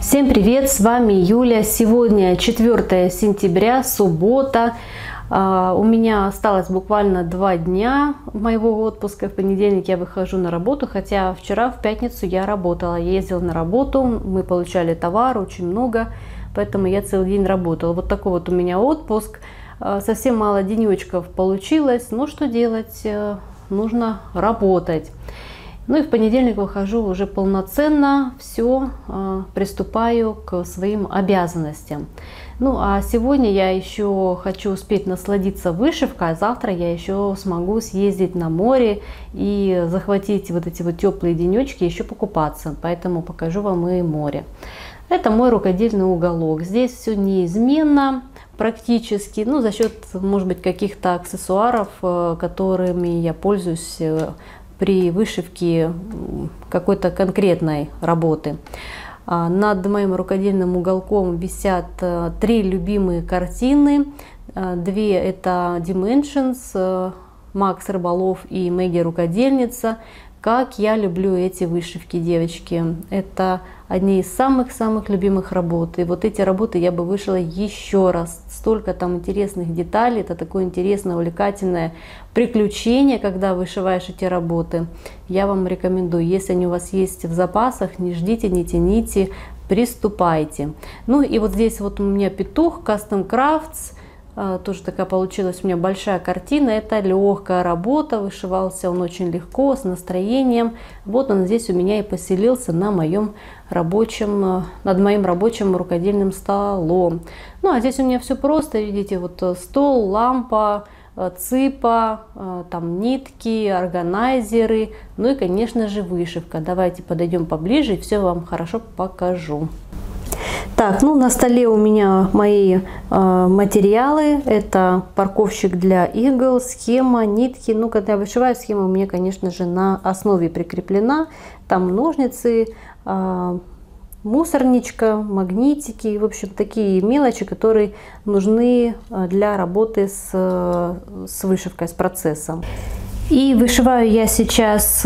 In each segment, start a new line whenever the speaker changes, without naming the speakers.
Всем привет, с вами Юля. Сегодня 4 сентября, суббота. У меня осталось буквально 2 дня моего отпуска. В понедельник я выхожу на работу, хотя вчера в пятницу я работала. Я ездила на работу, мы получали товар очень много, поэтому я целый день работала. Вот такой вот у меня отпуск. Совсем мало денечков получилось, но что делать? Нужно работать. Ну и в понедельник выхожу уже полноценно, все, приступаю к своим обязанностям. Ну а сегодня я еще хочу успеть насладиться вышивкой, а завтра я еще смогу съездить на море и захватить вот эти вот теплые денечки, еще покупаться. Поэтому покажу вам и море. Это мой рукодельный уголок. Здесь все неизменно практически, ну за счет, может быть, каких-то аксессуаров, которыми я пользуюсь при вышивке какой-то конкретной работы. Над моим рукодельным уголком висят 3 любимые картины. 2 это Dimensions, Макс Рыболов и Мэгги Рукодельница. Как я люблю эти вышивки, девочки. Это одни из самых-самых любимых работ. И вот эти работы я бы вышила еще раз. Столько там интересных деталей. Это такое интересное, увлекательное приключение, когда вышиваешь эти работы. Я вам рекомендую. Если они у вас есть в запасах, не ждите, не тяните, приступайте. Ну и вот здесь вот у меня петух, Custom Crafts. Тоже такая получилась у меня большая картина. Это легкая работа, вышивался он очень легко, с настроением. Вот он здесь у меня и поселился на моем рабочем, над моим рабочим рукодельным столом. Ну а здесь у меня все просто, видите, вот стол, лампа, цыпа, там нитки, органайзеры, ну и конечно же вышивка. Давайте подойдем поближе и все вам хорошо покажу. Так, ну на столе у меня мои материалы. Это парковщик для игл, схема, нитки. Ну, когда я вышиваю, схема у меня, конечно же, на основе прикреплена. Там ножницы, мусорничка, магнитики. В общем, такие мелочи, которые нужны для работы с вышивкой, с процессом. И вышиваю я сейчас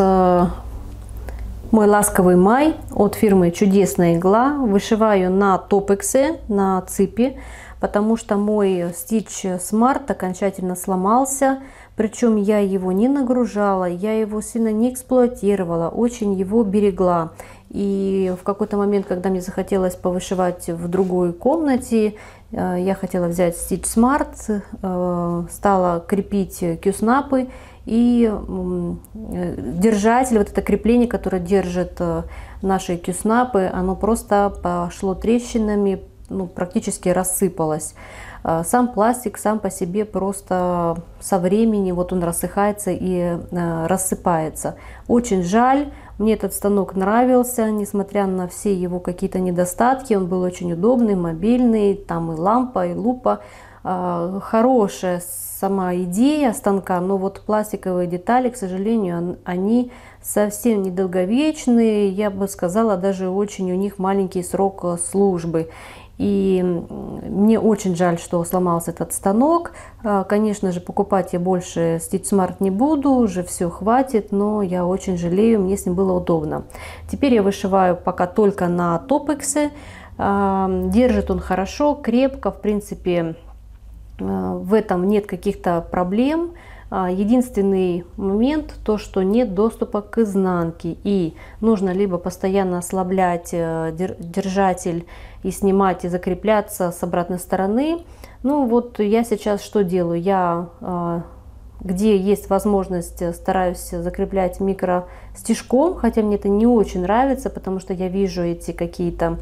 мой ласковый май от фирмы Чудесная игла. Вышиваю на топексе, на ципе, потому что мой Stitch Smart окончательно сломался. Причем я его не нагружала, я его сильно не эксплуатировала, очень его берегла. И в какой-то момент, когда мне захотелось повышивать в другой комнате, я хотела взять Stitch Smart, стала крепить кюснапы. И держатель, вот это крепление, которое держит наши кюснапы, оно просто пошло трещинами, ну, практически рассыпалось. Сам пластик сам по себе просто со временем вот он рассыхается и рассыпается. Очень жаль, мне этот станок нравился, несмотря на все его какие-то недостатки. Он был очень удобный, мобильный, там и лампа, и лупа. Хорошая сама идея станка, но вот пластиковые детали, к сожалению, они совсем недолговечные. Я бы сказала, даже очень у них маленький срок службы. И мне очень жаль, что сломался этот станок. Конечно же, покупать я больше Stitch Smart не буду, уже все хватит, но я очень жалею, мне с ним было удобно. Теперь я вышиваю пока только на топексе. Держит он хорошо, крепко, в принципе, в этом нет каких-то проблем. Единственный момент, то что нет доступа к изнанке, и нужно либо постоянно ослаблять держатель и снимать и закрепляться с обратной стороны. Ну вот я сейчас что делаю? Я где есть возможность, стараюсь закреплять микростежком, хотя мне это не очень нравится, потому что я вижу эти какие-то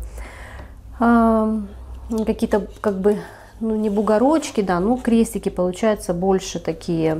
как бы, ну не бугорочки, да, ну крестики получаются больше такие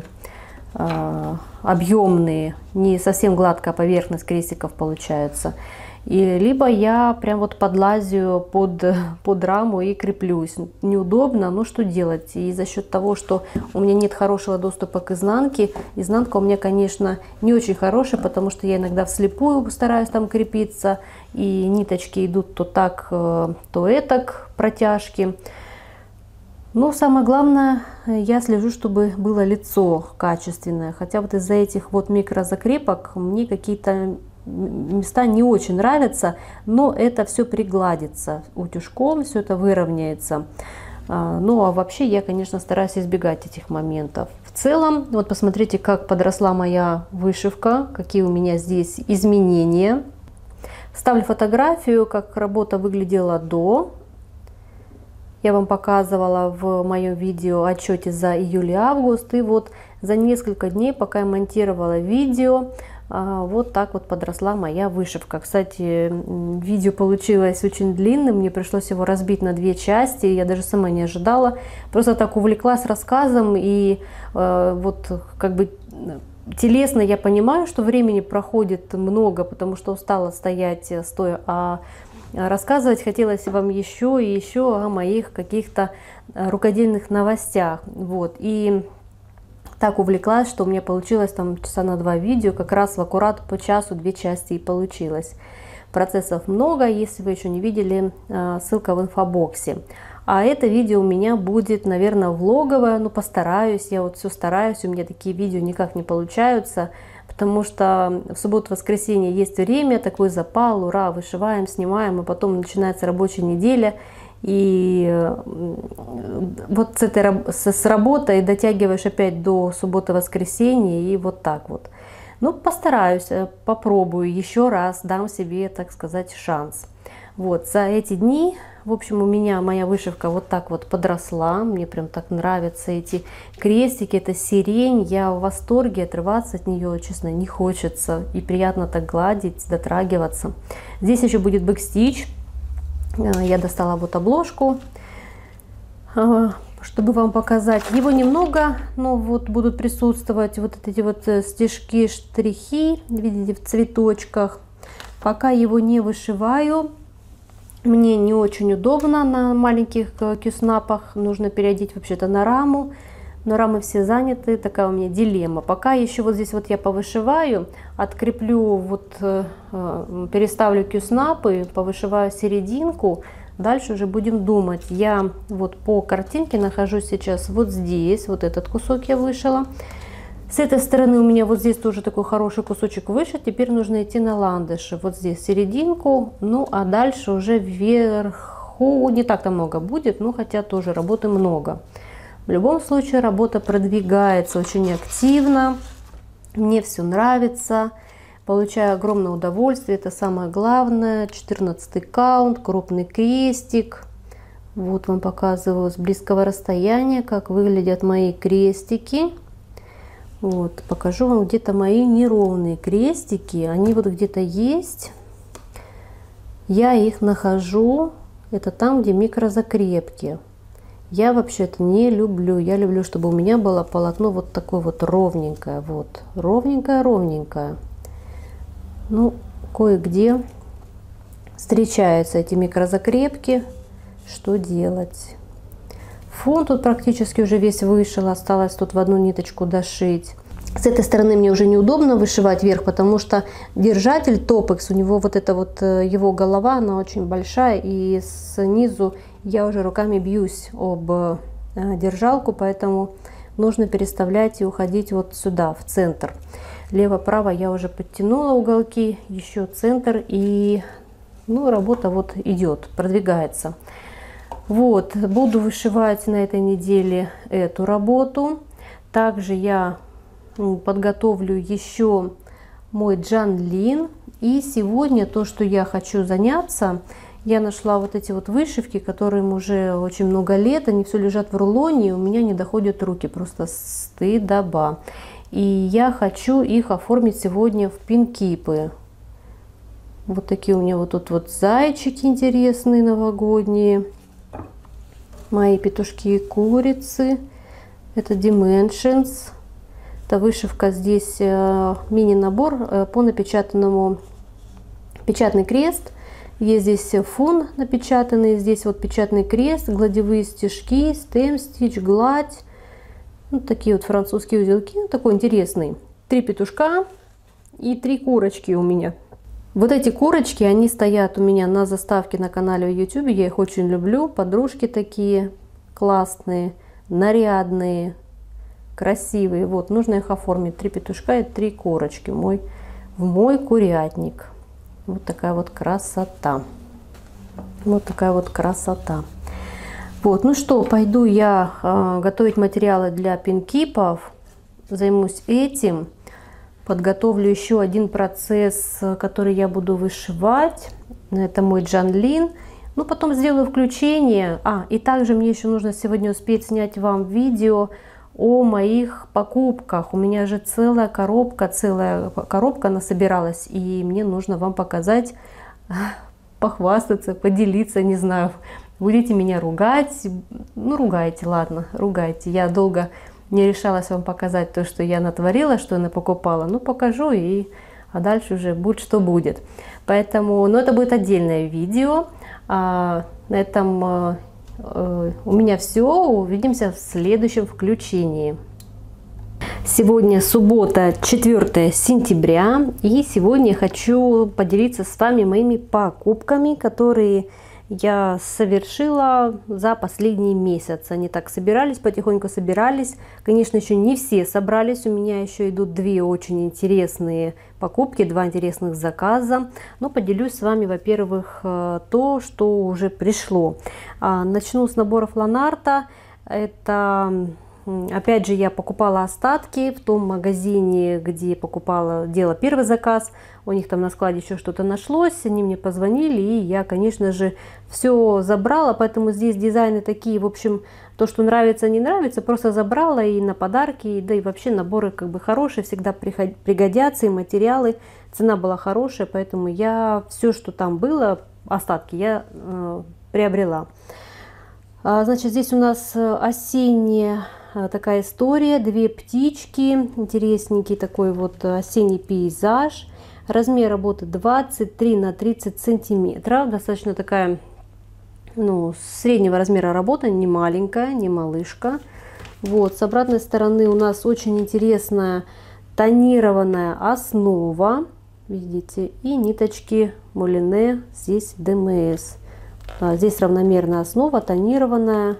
объемные, не совсем гладкая поверхность крестиков получается. И либо я прям вот подлазю под раму и креплюсь. Неудобно, но что делать? И за счет того, что у меня нет хорошего доступа к изнанке, изнанка у меня, конечно, не очень хорошая, потому что я иногда вслепую стараюсь там крепиться, и ниточки идут то так, то этак, протяжки. Но самое главное, я слежу, чтобы было лицо качественное. Хотя вот из-за этих вот микрозакрепок мне какие-то места не очень нравятся, но это все пригладится утюжком, все это выровняется. Ну а вообще я, конечно, стараюсь избегать этих моментов. В целом, вот посмотрите, как подросла моя вышивка, какие у меня здесь изменения. Ставлю фотографию, как работа выглядела до. Я вам показывала в моем видео отчете за июль и август. И вот за несколько дней, пока я монтировала видео, вот так вот подросла моя вышивка. Кстати, видео получилось очень длинным, мне пришлось его разбить на 2 части, я даже сама не ожидала. Просто так увлеклась рассказом, и вот как бы телесно я понимаю, что времени проходит много, потому что устала стоять стоя, а рассказывать хотелось вам еще и еще о моих каких-то рукодельных новостях. Вот. И так увлеклась, что у меня получилось там часа на 2 видео, как раз в аккурат по часу 2 части и получилось. Процессов много, если вы еще не видели, ссылка в инфобоксе. А это видео у меня будет, наверное, влоговое, но постараюсь, я вот все стараюсь, у меня такие видео никак не получаются, потому что в субботу-воскресенье есть время, такой запал, ура, вышиваем, снимаем, и потом начинается рабочая неделя. И вот с работой дотягиваешь опять до субботы-воскресенья, и вот так вот. Ну, постараюсь, попробую еще раз, дам себе, так сказать, шанс. Вот, за эти дни, в общем, у меня моя вышивка вот так вот подросла. Мне прям так нравятся эти крестики, это сирень. Я в восторге, отрываться от нее, честно, не хочется. И приятно так гладить, дотрагиваться. Здесь еще будет бэкстич. Я достала вот обложку, чтобы вам показать. Его немного, но вот будут присутствовать вот эти вот стежки, штрихи, видите, в цветочках. Пока его не вышиваю, мне не очень удобно на маленьких кюснапах. Нужно переодеть вообще-то на раму. Но рамы все заняты, такая у меня дилемма. Пока еще вот здесь вот я повышиваю, откреплю, вот переставлю кюснапы, повышиваю серединку. Дальше уже будем думать. Я вот по картинке нахожусь сейчас вот здесь, вот этот кусок я вышила. С этой стороны у меня вот здесь тоже такой хороший кусочек вышит. Теперь нужно идти на ландыши. Вот здесь серединку, ну а дальше уже вверху не так-то много будет, но хотя тоже работы много. В любом случае работа продвигается очень активно, мне все нравится, получаю огромное удовольствие, это самое главное. 14-й каунт, крупный крестик. Вот вам показываю с близкого расстояния, как выглядят мои крестики. Вот, покажу вам где-то мои неровные крестики, они вот где-то есть. Я их нахожу, это там, где микрозакрепки. Я вообще-то не люблю. Я люблю, чтобы у меня было полотно вот такое вот ровненькое. Вот. Ровненькое. Ну, кое-где встречаются эти микрозакрепки. Что делать? Фон тут практически уже весь вышил. Осталось тут в одну ниточку дошить. С этой стороны мне уже неудобно вышивать вверх, потому что держатель Топекс, у него вот эта вот его голова, она очень большая. И снизу я уже руками бьюсь об держалку, поэтому нужно переставлять и уходить вот сюда, в центр. Лево-право я уже подтянула уголки, еще центр, и ну, работа вот идет, продвигается. Вот, буду вышивать на этой неделе эту работу. Также я подготовлю еще мой Джан Лин. И сегодня то, что я хочу заняться, я нашла вот эти вот вышивки, которым уже очень много лет, они все лежат в рулоне, и у меня не доходят руки, просто стыдоба. И я хочу их оформить сегодня в пинкипы. Вот такие у меня вот тут вот зайчики интересные новогодние, мои петушки и курицы, это Dimensions, это вышивка здесь мини-набор по напечатанному, печатный крест. Есть здесь фон напечатанный, здесь вот печатный крест, гладевые стежки, стем-стич, гладь. Вот такие вот французские узелки, такой интересный. 3 петушка и 3 курочки у меня. Вот эти курочки, они стоят у меня на заставке на канале в YouTube, я их очень люблю. Подружки такие классные, нарядные, красивые. Вот, нужно их оформить. 3 петушка и 3 курочки. Мой в мой курятник. Вот такая вот красота. Вот такая вот красота. Вот, ну что, пойду я готовить материалы для пинкипов. Займусь этим. Подготовлю еще один процесс, который я буду вышивать. Это мой Джанлин. Ну, потом сделаю включение. И также мне еще нужно сегодня успеть снять вам видео о моих покупках. У меня же целая коробка насобиралась. И мне нужно вам показать, похвастаться, поделиться, не знаю. Будете меня ругать? Ну, ругайте, ладно, ругайте. Я долго не решалась вам показать то, что я натворила, что я напокупала. Ну, покажу, а дальше уже будет, что будет. Поэтому, ну, это будет отдельное видео. На этом у меня все. Увидимся в следующем включении. Сегодня суббота, 4 сентября. И сегодня я хочу поделиться с вами моими покупками, которые я совершила за последний месяц. Они так собирались, потихоньку собирались. Конечно, еще не все собрались. У меня еще идут две очень интересные покупки, два интересных заказа. Но поделюсь с вами, во-первых, то, что уже пришло. Начну с наборов Ланарта. Это, опять же, я покупала остатки в том магазине, где делала первый заказ. У них там на складе еще что-то нашлось, они мне позвонили, и я, конечно же, все забрала, поэтому здесь дизайны такие, в общем, то, что нравится, не нравится, просто забрала и на подарки, да и вообще наборы как бы хорошие, всегда пригодятся, и материалы, цена была хорошая, поэтому я все, что там было, остатки, я приобрела. Значит, здесь у нас осенняя такая история, две птички, интересненький такой вот осенний пейзаж. Размер работы 23 на 30 сантиметров. Достаточно такая, ну, среднего размера работа, не маленькая, не малышка. Вот, с обратной стороны у нас очень интересная тонированная основа. Видите, и ниточки Мулине, здесь ДМС. Здесь равномерная основа, тонированная.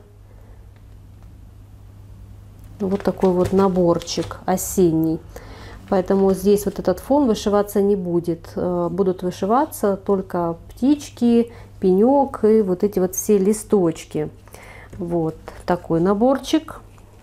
Вот такой вот наборчик осенний. Поэтому здесь вот этот фон вышиваться не будет. Будут вышиваться только птички, пенек и вот эти вот все листочки. Вот такой наборчик.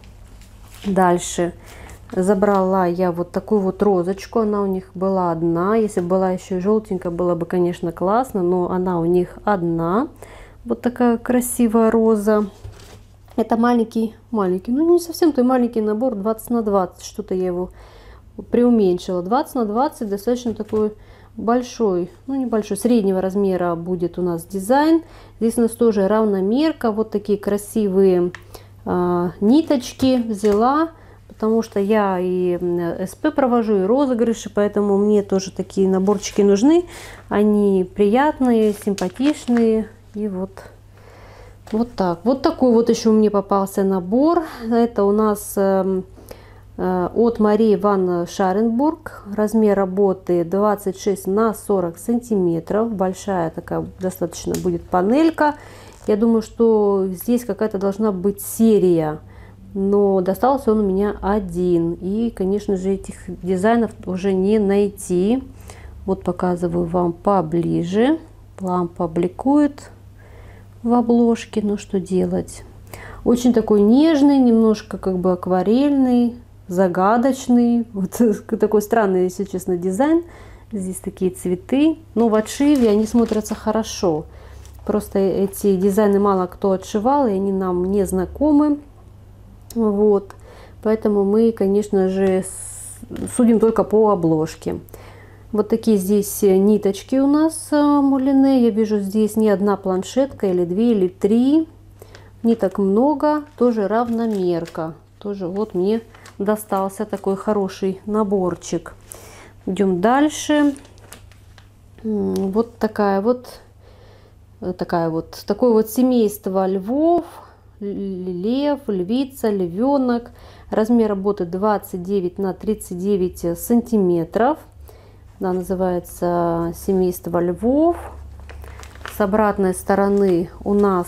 Дальше забрала я вот такую вот розочку. Она у них была одна. Если была еще и желтенькая, было бы, конечно, классно. Но она у них одна. Вот такая красивая роза. Это маленький, ну не совсем той маленький набор, 20 на 20. Что-то я его преуменьшила. 20 на 20 достаточно такой большой, ну небольшой, среднего размера будет у нас дизайн. Здесь у нас тоже равномерка, вот такие красивые ниточки взяла, потому что я и СП провожу, и розыгрыши, поэтому мне тоже такие наборчики нужны. Они приятные, симпатичные, и вот так. Вот такой вот еще мне попался набор. Это у нас от Марии Ван Шаренбург. Размер работы 26 на 40 сантиметров. Большая такая достаточно будет панелька. Я думаю, что здесь какая-то должна быть серия. Но достался он у меня один. И, конечно же, этих дизайнов уже не найти. Вот показываю вам поближе. Лампа бликует в обложке. Ну что делать? Очень такой нежный, немножко как бы акварельный, загадочный. Вот такой странный, если честно, дизайн. Здесь такие цветы. Но в отшиве они смотрятся хорошо. Просто эти дизайны мало кто отшивал, и они нам не знакомы. Вот. Поэтому мы, конечно же, судим только по обложке. Вот такие здесь ниточки у нас Мулине. Я вижу здесь не одна планшетка, или две, или три. Ниток много, тоже равномерка. Тоже вот мне достался такой хороший наборчик. Идем дальше. Вот такое вот семейство львов, лев, львица, львенок. Размер работы 29 на 39 сантиметров. Да, называется семейство львов. С обратной стороны у нас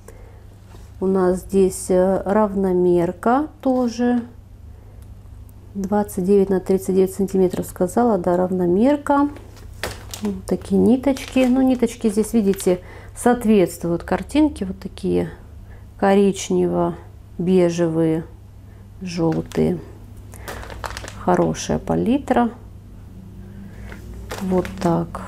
здесь равномерка тоже. 29 на 39 сантиметров сказала, да, равномерка. Вот такие ниточки. Ну, ниточки здесь, видите, соответствуют картинке. Вот такие коричнево-бежевые, желтые. Хорошая палитра. Вот так.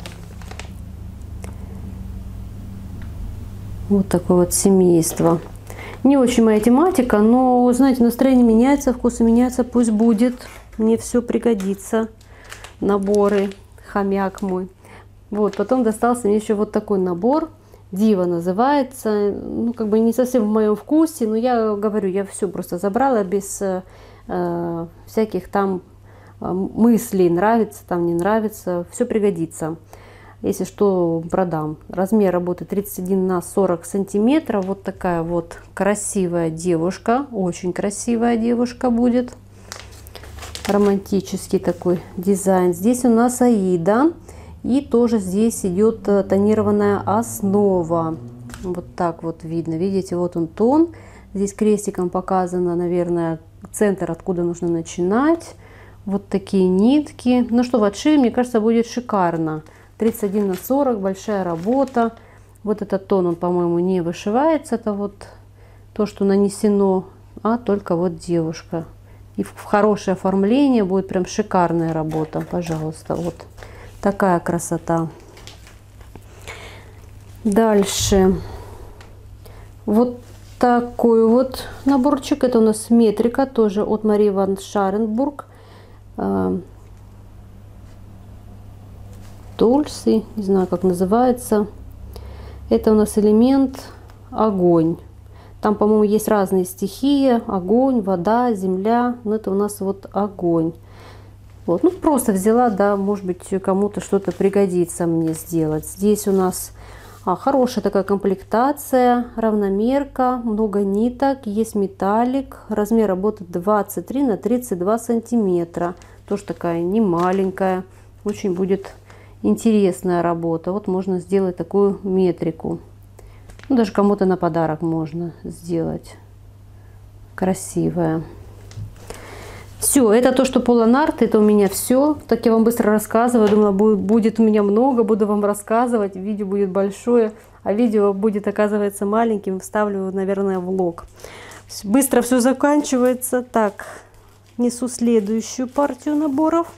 Вот такое вот семейство. Не очень моя тематика, но, знаете, настроение меняется, вкусы меняются, пусть будет. Мне все пригодится. Наборы, хомяк мой. Вот, потом достался мне еще вот такой набор. Дива называется. Ну, как бы не совсем в моем вкусе, но я говорю, я все просто забрала без всяких там мыслей, нравится, там не нравится. Все пригодится. Если что, продам. Размер работы 31 на 40 сантиметров. Вот такая вот красивая девушка. Очень красивая девушка будет. Романтический такой дизайн. Здесь у нас Аида. И тоже здесь идет тонированная основа. Вот так вот видно. Видите, вот он тон. Здесь крестиком показано, наверное, центр, откуда нужно начинать. Вот такие нитки. Ну что, в отшиве, мне кажется, будет шикарно. 31 на 40, большая работа. Вот этот тон, он, по-моему, не вышивается. Это вот то, что нанесено, а только вот девушка. И в хорошее оформление будет прям шикарная работа. Пожалуйста, вот такая красота. Дальше. Вот такой вот наборчик. Это у нас метрика, тоже от Марии ван Шаренбург. Тульсы, не знаю, как называется. Это у нас элемент огонь. Там, по-моему, есть разные стихии. Огонь, вода, земля. Но это у нас вот огонь. Вот. Ну, просто взяла, да, может быть, кому-то что-то пригодится мне сделать. Здесь у нас хорошая такая комплектация, равномерка, много ниток, есть металлик. Размер работы 23 на 32 сантиметра. Тоже такая не маленькая. Очень будет интересная работа. Вот можно сделать такую метрику. Ну, даже кому-то на подарок можно сделать. Красивая. Все, это то, что полонарт, это у меня все. Так я вам быстро рассказываю. Думала, будет у меня много, буду вам рассказывать. Видео будет большое, а видео будет, оказывается, маленьким. Вставлю, наверное, влог. Быстро все заканчивается. Так, несу следующую партию наборов.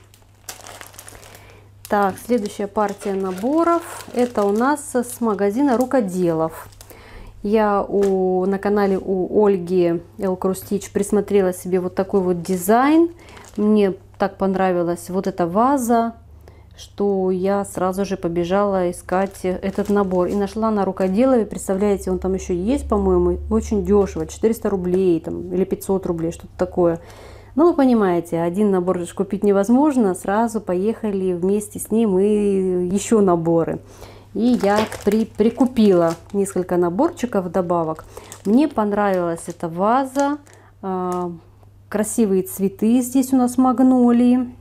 Так, следующая партия наборов. Это у нас с магазина Рукоделов. Я на канале у Ольги Элкрустич присмотрела себе вот такой вот дизайн. Мне так понравилась вот эта ваза, что я сразу же побежала искать этот набор. И нашла на Рукоделове, представляете, он там еще есть, по-моему, очень дешево, 400 рублей там, или 500 рублей, что-то такое. Ну, вы понимаете, один набор купить невозможно, сразу поехали вместе с ним и еще наборы. И я прикупила несколько наборчиков вдобавок. Мне понравилась эта ваза, красивые цветы здесь у нас магнолии.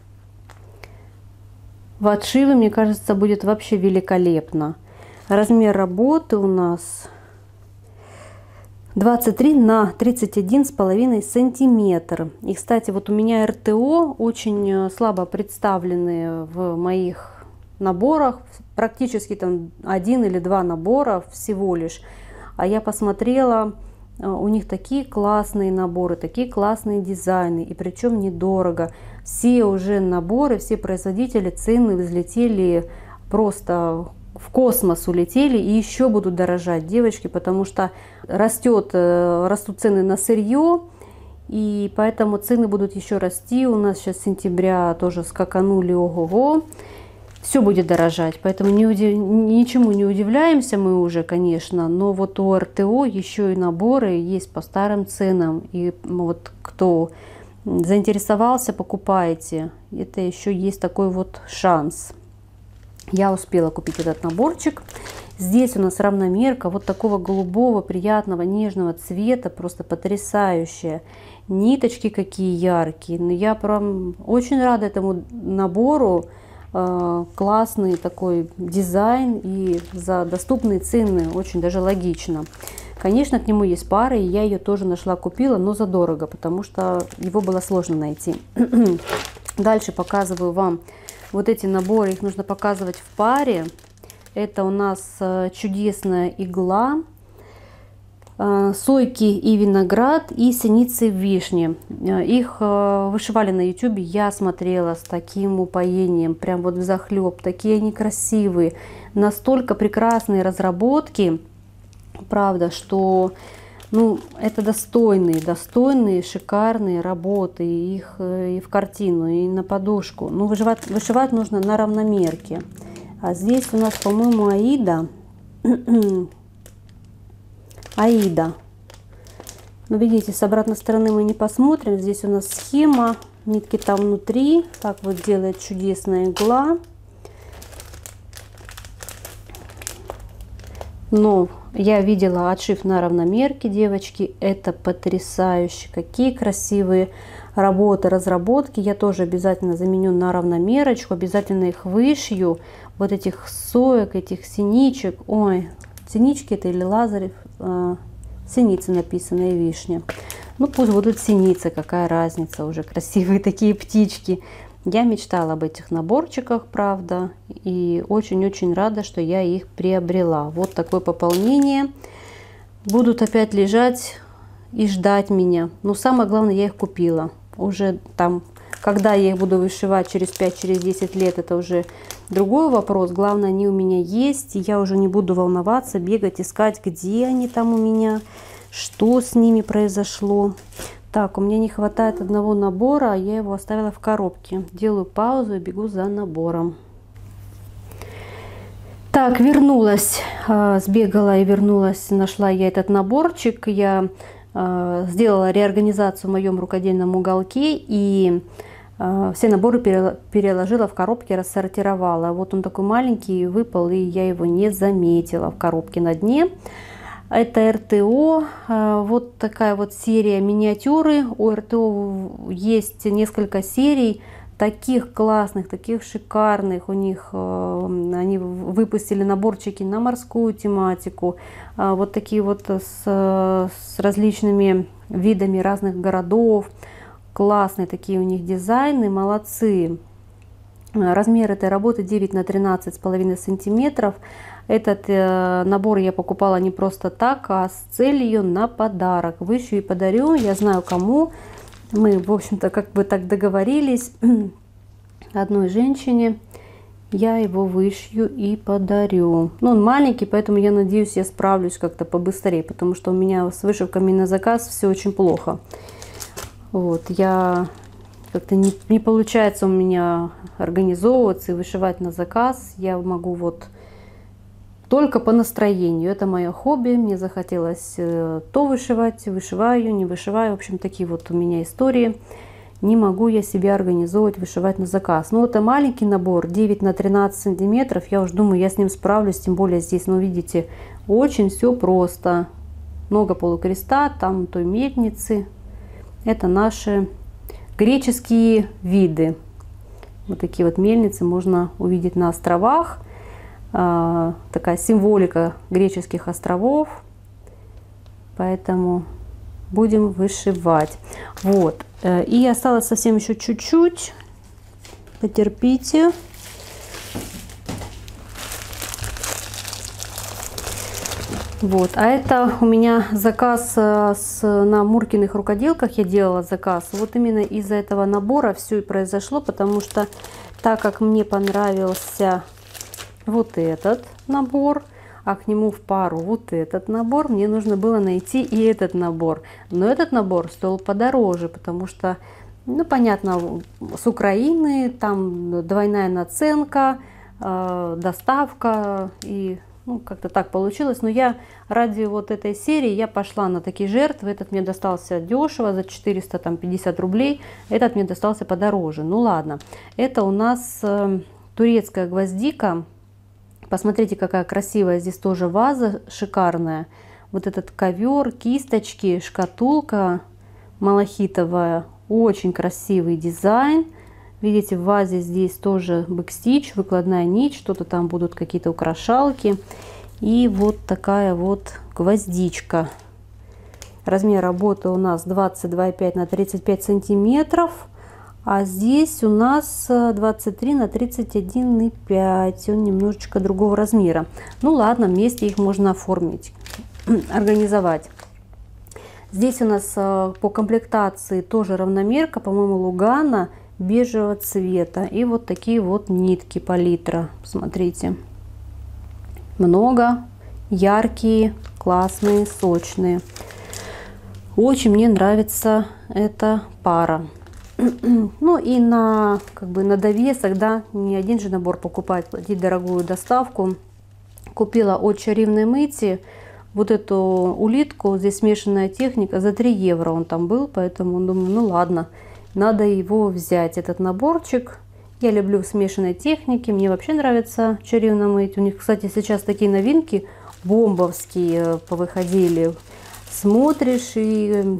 В отшиве, мне кажется, будет вообще великолепно. Размер работы у нас 23 на 31,5 сантиметр. И, кстати, вот у меня РТО очень слабо представлены в моих наборах. Практически там 1 или 2 набора всего лишь. А я посмотрела, у них такие классные наборы, такие классные дизайны. И причем недорого. Все уже наборы, все производители, цены взлетели просто в космос, улетели и еще будут дорожать, девочки, потому что растут цены на сырье, и поэтому цены будут еще расти. У нас сейчас с сентября тоже скаканули, ого-го. Все будет дорожать, поэтому ничему не удивляемся мы уже, конечно, но вот у РТО еще и наборы есть по старым ценам, и вот кто заинтересовался, покупайте, это еще есть такой вот шанс. Я успела купить этот наборчик. Здесь у нас равномерка вот такого голубого, приятного, нежного цвета, просто потрясающая. Ниточки какие яркие, но я прям очень рада этому набору. Классный такой дизайн и за доступные цены, очень даже логично. Конечно, к нему есть пары, и я ее тоже нашла, купила, но задорого, потому что его было сложно найти. Дальше показываю вам вот эти наборы, их нужно показывать в паре. Это у нас чудесная игла, сойки и виноград, и синицы вишни. Их вышивали на YouTube, я смотрела с таким упоением, прям вот взахлеб. Такие они красивые, настолько прекрасные разработки, правда, что ну, это достойные, шикарные работы, их и в картину, и на подушку. Ну, вышивать нужно на равномерке. А здесь у нас, по-моему, Аида. Аида. Ну, видите, с обратной стороны мы не посмотрим. Здесь у нас схема, нитки там внутри. Так вот делает чудесная игла. Но я видела отшив на равномерке, девочки. Это потрясающе. Какие красивые работы, разработки. Я тоже обязательно заменю на равномерочку. Обязательно их вышью. Вот этих соек, этих синичек. Ой, синички это или Лазарев. Синицы написано и вишня. Ну пусть будут синицы, какая разница. Уже красивые такие птички. Я мечтала об этих наборчиках, правда, и очень-очень рада, что я их приобрела. Вот такое пополнение. Будут опять лежать и ждать меня. Но самое главное, я их купила. Уже там, когда я их буду вышивать через 5-10 лет, это уже другой вопрос. Главное, они у меня есть, и я уже не буду волноваться, бегать, искать, где они там у меня, что с ними произошло. Так, у меня не хватает одного набора, а я его оставила в коробке. Делаю паузу и бегу за набором. Так, вернулась, сбегала и вернулась, нашла я этот наборчик. Я сделала реорганизацию в моем рукодельном уголке и все наборы переложила в коробки, рассортировала. Вот он такой маленький, выпал, и я его не заметила в коробке на дне. Это РТО, вот такая вот серия миниатюры. У РТО есть несколько серий, таких классных, таких шикарных. У них они выпустили наборчики на морскую тематику, вот такие вот с различными видами разных городов. Классные такие у них дизайны, молодцы. Размер этой работы 9 на 13,5 сантиметров. Этот набор я покупала не просто так, а с целью на подарок. Вышью и подарю, я знаю кому. Мы, в общем-то, как бы так договорились. Одной женщине я его вышью и подарю. Ну, он маленький, поэтому я надеюсь, я справлюсь как-то побыстрее, потому что у меня с вышивками на заказ все очень плохо. Вот, я как-то не получается у меня организовываться и вышивать на заказ. Я могу вот только по настроению. Это мое хобби. Мне захотелось то вышивать, вышиваю, не вышиваю. В общем, такие вот у меня истории. Не могу я себя организовывать, вышивать на заказ. Ну, это маленький набор, 9 на 13 сантиметров. Я уж думаю, я с ним справлюсь. Тем более здесь, ну, видите, очень все просто. Много полукреста, там той мельницы. Это наши греческие виды. Вот такие вот мельницы можно увидеть на островах. Такая символика греческих островов. Поэтому будем вышивать. Вот. И осталось совсем еще чуть-чуть. Потерпите. Вот, а это у меня заказ на Муркиных рукоделках, я делала заказ. Вот именно из-за этого набора все и произошло, потому что так как мне понравился вот этот набор, а к нему в пару вот этот набор, мне нужно было найти и этот набор. Но этот набор стоил подороже, потому что, ну, понятно, с Украины, там двойная наценка, доставка и... Ну, как-то так получилось. Но я ради вот этой серии я пошла на такие жертвы. Этот мне достался дешево, за 450 рублей. Этот мне достался подороже. Ну ладно. Это у нас турецкая гвоздика. Посмотрите, какая красивая здесь тоже ваза, шикарная. Вот этот ковер, кисточки, шкатулка малахитовая. Очень красивый дизайн. Видите, в вазе здесь тоже бэкстич, выкладная нить, что-то там будут какие-то украшалки. И вот такая вот гвоздичка. Размер работы у нас 22,5 на 35 сантиметров. А здесь у нас 23 на 31,5. Он немножечко другого размера. Ну ладно, вместе их можно оформить, организовать. Здесь у нас по комплектации тоже равномерка, по-моему, Лугана бежевого цвета. И вот такие вот нитки палитра. Смотрите. Много, яркие, классные, сочные. Очень мне нравится эта пара. Ну и на довесок, да, не один же набор покупать, платить дорогую доставку. Купила от Чаривной Мыти вот эту улитку, здесь смешанная техника, за 3 евро он там был, поэтому думаю, ну ладно, надо его взять, этот наборчик. Я люблю смешанные техники, мне вообще нравится Чаривна Мыть. У них, кстати, сейчас такие новинки бомбовские повыходили. Смотришь и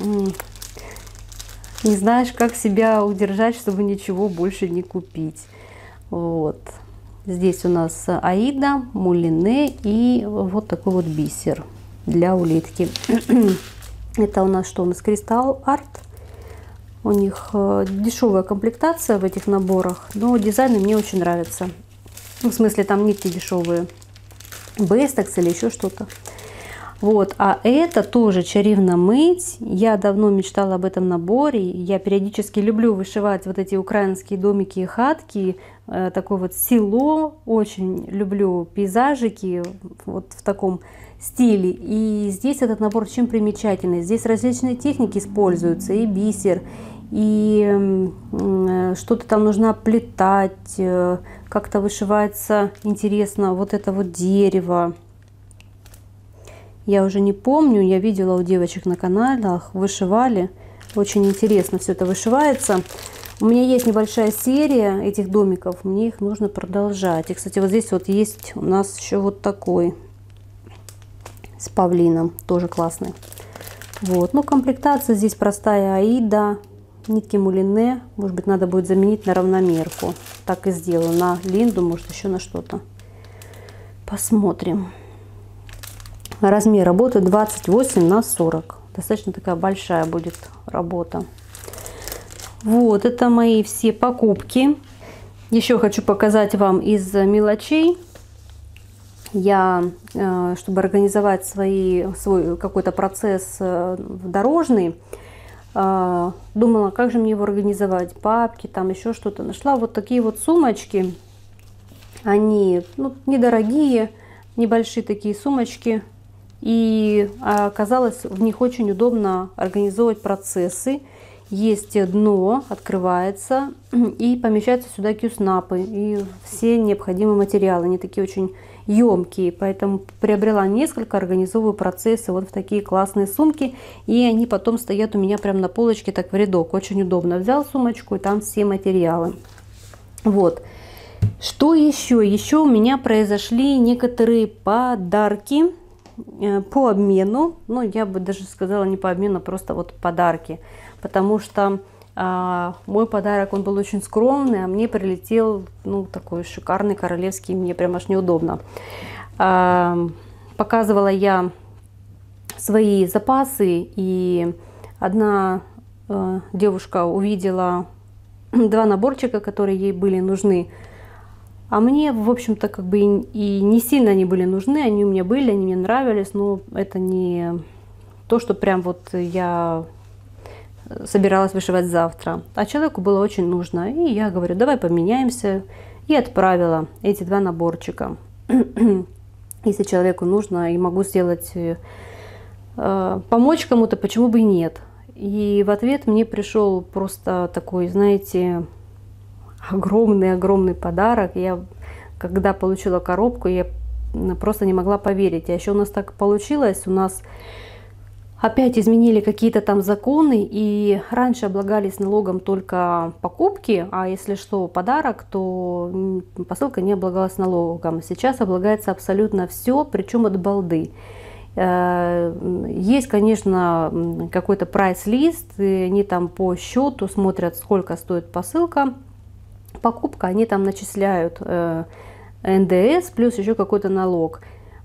не знаешь, как себя удержать, чтобы ничего больше не купить. Вот. Здесь у нас Аида, Мулине и вот такой вот бисер для улитки. Это у нас что? У нас Кристалл Арт. У них дешевая комплектация в этих наборах, но дизайны мне очень нравятся. Ну, в смысле, там нитки дешевые. Бестекс или еще что-то. Вот, а это тоже Чаривна Мыть. Я давно мечтала об этом наборе. Я периодически люблю вышивать вот эти украинские домики и хатки. Такое вот село. Очень люблю пейзажики вот в таком стиле. И здесь этот набор чем примечательный. Здесь различные техники используются. И бисер, и что-то там нужно оплетать. Как-то вышивается интересно вот это вот дерево. Я уже не помню, я видела у девочек на каналах, вышивали. Очень интересно все это вышивается. У меня есть небольшая серия этих домиков, мне их нужно продолжать. И, кстати, вот здесь вот есть у нас еще вот такой с павлином, тоже классный. Вот, ну комплектация здесь простая Аида, нитки Мулине. Может быть, надо будет заменить на равномерку. Так и сделаю, на Линду, может еще на что-то. Посмотрим. Размер работы 28 на 40. Достаточно такая большая будет работа. Вот, это мои все покупки. Еще хочу показать вам из мелочей. Я, чтобы организовать свой какой-то процесс дорожный, думала, как же мне его организовать. Папки, там еще что-то. Нашла вот такие вот сумочки. Они недорогие, небольшие такие сумочки. И оказалось, в них очень удобно организовывать процессы. Есть дно, открывается, и помещаются сюда кьюснапы и все необходимые материалы. Они такие очень емкие, поэтому приобрела несколько, организовываю процессы вот в такие классные сумки. И они потом стоят у меня прямо на полочке, так в рядок. Очень удобно. Взял сумочку, и там все материалы. Вот. Что еще? Еще у меня произошли некоторые подарки по обмену. Ну, я бы даже сказала не по обмену, а просто вот подарки. Потому что мой подарок, он был очень скромный, а мне прилетел, такой шикарный королевский, мне прям аж неудобно. Показывала я свои запасы, и одна девушка увидела 2 наборчика, которые ей были нужны. А мне, в общем-то, как бы и не сильно они были нужны, они у меня были, они мне нравились, но это не то, что прям вот я собиралась вышивать завтра. А человеку было очень нужно, и я говорю, давай поменяемся, и отправила эти 2 наборчика. Если человеку нужно и могу сделать, помочь кому-то, почему бы и нет. И в ответ мне пришел просто такой, знаете, огромный подарок. Я, когда получила коробку, я просто не могла поверить. А еще у нас так получилось, у нас опять изменили какие-то там законы, и раньше облагались налогом только покупки, а если что, подарок, то посылка не облагалась налогом. Сейчас облагается абсолютно все, причем от балды. Есть, конечно, какой-то прайс-лист, и они там по счету смотрят, сколько стоит посылка, покупка, они там начисляют НДС плюс еще какой-то налог.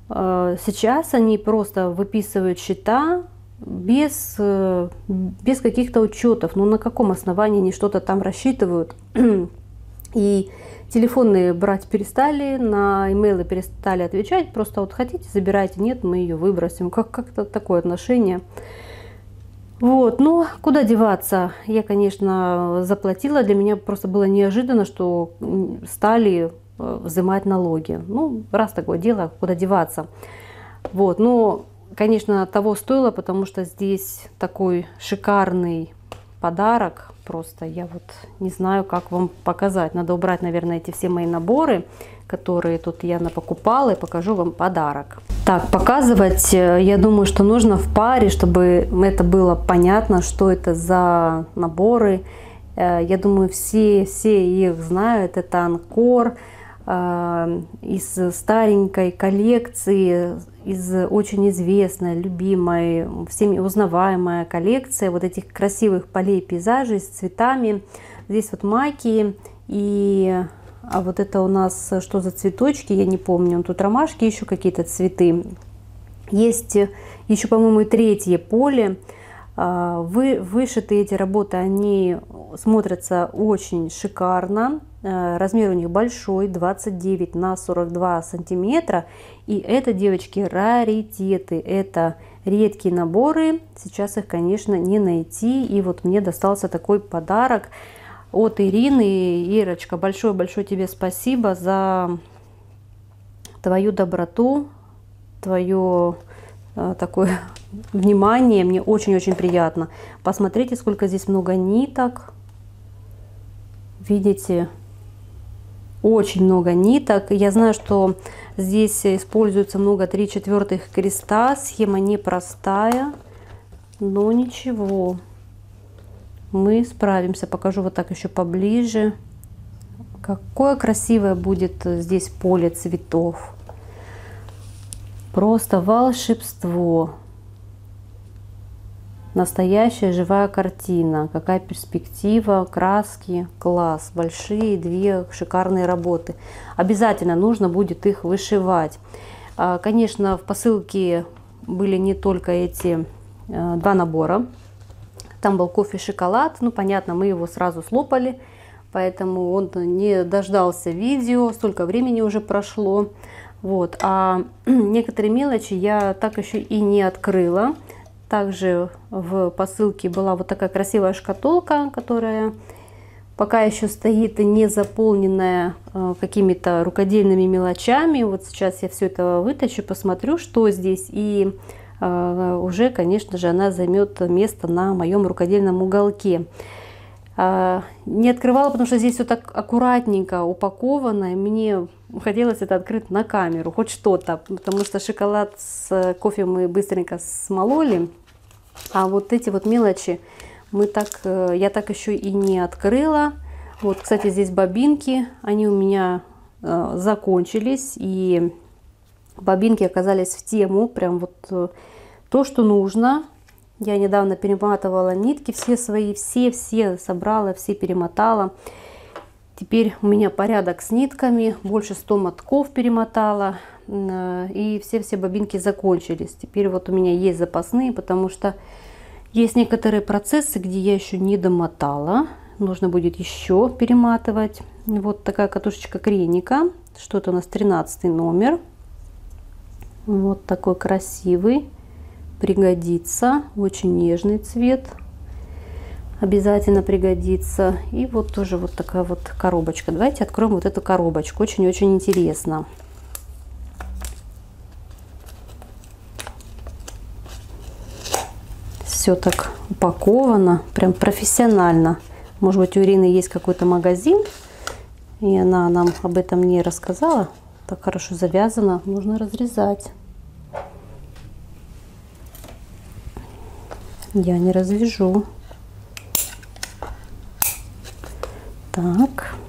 сейчас они просто выписывают счета без каких-то учетов. Ну на каком основании они что-то там рассчитывают? И телефоны брать перестали, на имейлы перестали отвечать. Просто вот хотите, забирайте, нет, мы ее выбросим. Как-то такое отношение. Вот, ну куда деваться? Я, конечно, заплатила. Для меня просто было неожиданно, что стали взимать налоги. Ну, раз такое дело, куда деваться? Вот, но, конечно, того стоило, потому что здесь такой шикарный подарок. Просто я вот не знаю, как вам показать. Надо убрать, наверное, эти все мои наборы, которые тут я напокупала, и покажу вам подарок. Так, показывать, я думаю, что нужно в паре, чтобы это было понятно, что это за наборы. Я думаю, все их знают. Это Анкор из старенькой коллекции, из очень известной, любимой, всеми узнаваемая коллекция вот этих красивых полей пейзажей с цветами. Здесь вот маки, а вот это у нас что за цветочки, я не помню. Тут ромашки, еще какие-то цветы. Есть еще, по-моему, третье поле. Вышитые эти работы, они смотрятся очень шикарно. Размер у них большой, 29 на 42 сантиметра. И это, девочки, раритеты. Это редкие наборы. Сейчас их, конечно, не найти. И вот мне достался такой подарок от Ирины. Ирочка, большое-большое тебе спасибо за твою доброту, твое такое внимание. Мне очень-очень приятно. Посмотрите, сколько здесь много ниток. Видите? Очень много ниток. Я знаю, что здесь используется много 3/4 креста. Схема непростая, но ничего. Мы справимся. Покажу вот так еще поближе. Какое красивое будет здесь поле цветов. Просто волшебство. Настоящая живая картина. Какая перспектива, краски, класс. Большие две шикарные работы. Обязательно нужно будет их вышивать. Конечно, в посылке были не только эти два набора. Там был кофе-шоколад. Ну, понятно, мы его сразу слопали. Поэтому он не дождался видео. Столько времени уже прошло. Вот. А некоторые мелочи я так еще и не открыла. Также в посылке была вот такая красивая шкатулка, которая пока еще стоит не заполненная какими-то рукодельными мелочами. Вот сейчас я все это вытащу, посмотрю, что здесь. И уже, конечно же, она займет место на моем рукодельном уголке. Не открывала, потому что здесь все так аккуратненько упаковано. И мне хотелось это открыть на камеру, хоть что-то. Потому что шоколад с кофе мы быстренько смололи. А вот эти вот мелочи я так еще и не открыла. Вот, кстати, здесь бобинки. Они у меня закончились. И бобинки оказались в тему. Прям вот то, что нужно. Я недавно перематывала нитки все свои, все собрала, все перемотала. Теперь у меня порядок с нитками, больше 100 мотков перемотала, и все бобинки закончились. Теперь вот у меня есть запасные, потому что есть некоторые процессы, где я еще не домотала. Нужно будет еще перематывать. Вот такая катушечка креника, что-то у нас 13 номер. Вот такой красивый. Пригодится, очень нежный цвет, обязательно пригодится. И вот тоже вот такая вот коробочка. Давайте откроем вот эту коробочку, очень-очень интересно. Все так упаковано, прям профессионально. Может быть, у Ирины есть какой-то магазин, и она нам об этом не рассказала. Так хорошо завязано, нужно разрезать. Я не развяжу. Так.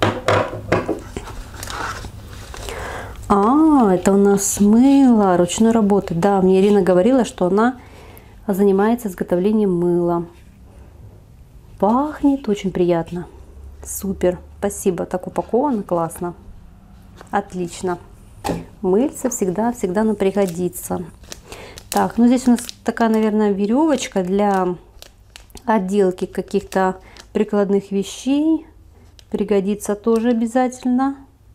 Это у нас мыло ручной работы. Да, мне Ирина говорила, что она занимается изготовлением мыла. Пахнет очень приятно. Супер. Спасибо. Так упаковано, классно. Отлично. Мыльца всегда нам пригодится. Так, ну здесь у нас такая, наверное, веревочка для отделки каких-то прикладных вещей. Пригодится тоже обязательно.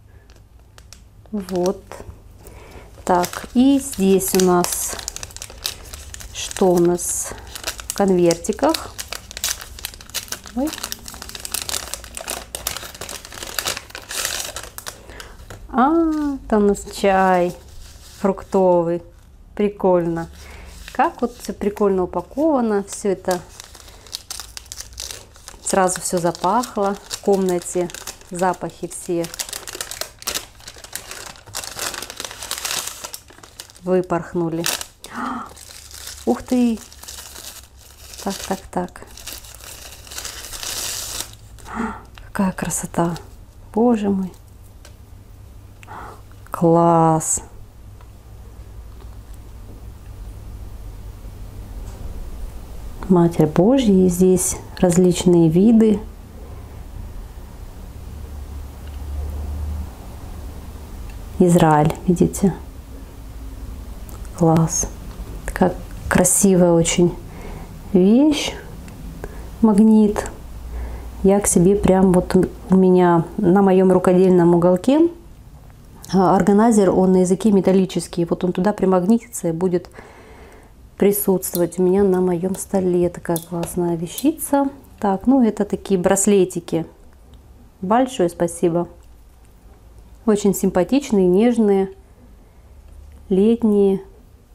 Вот. Так, и здесь у нас, что у нас в конвертиках? Ой. Там у нас чай фруктовый. Прикольно. Как вот все прикольно упаковано. Все это сразу все запахло. В комнате запахи все выпорхнули. Ух ты! Так. Какая красота! Боже мой! Класс! Матерь Божья, и здесь различные виды. Израиль, видите? Класс! Такая красивая очень вещь, магнит. Я к себе прям вот у меня на моем рукодельном уголке органайзер, он на языке металлический. Вот он туда примагнитится и будет присутствовать у меня на моем столе. Такая классная вещица. Так, ну это такие браслетики. Большое спасибо. Очень симпатичные, нежные, летние.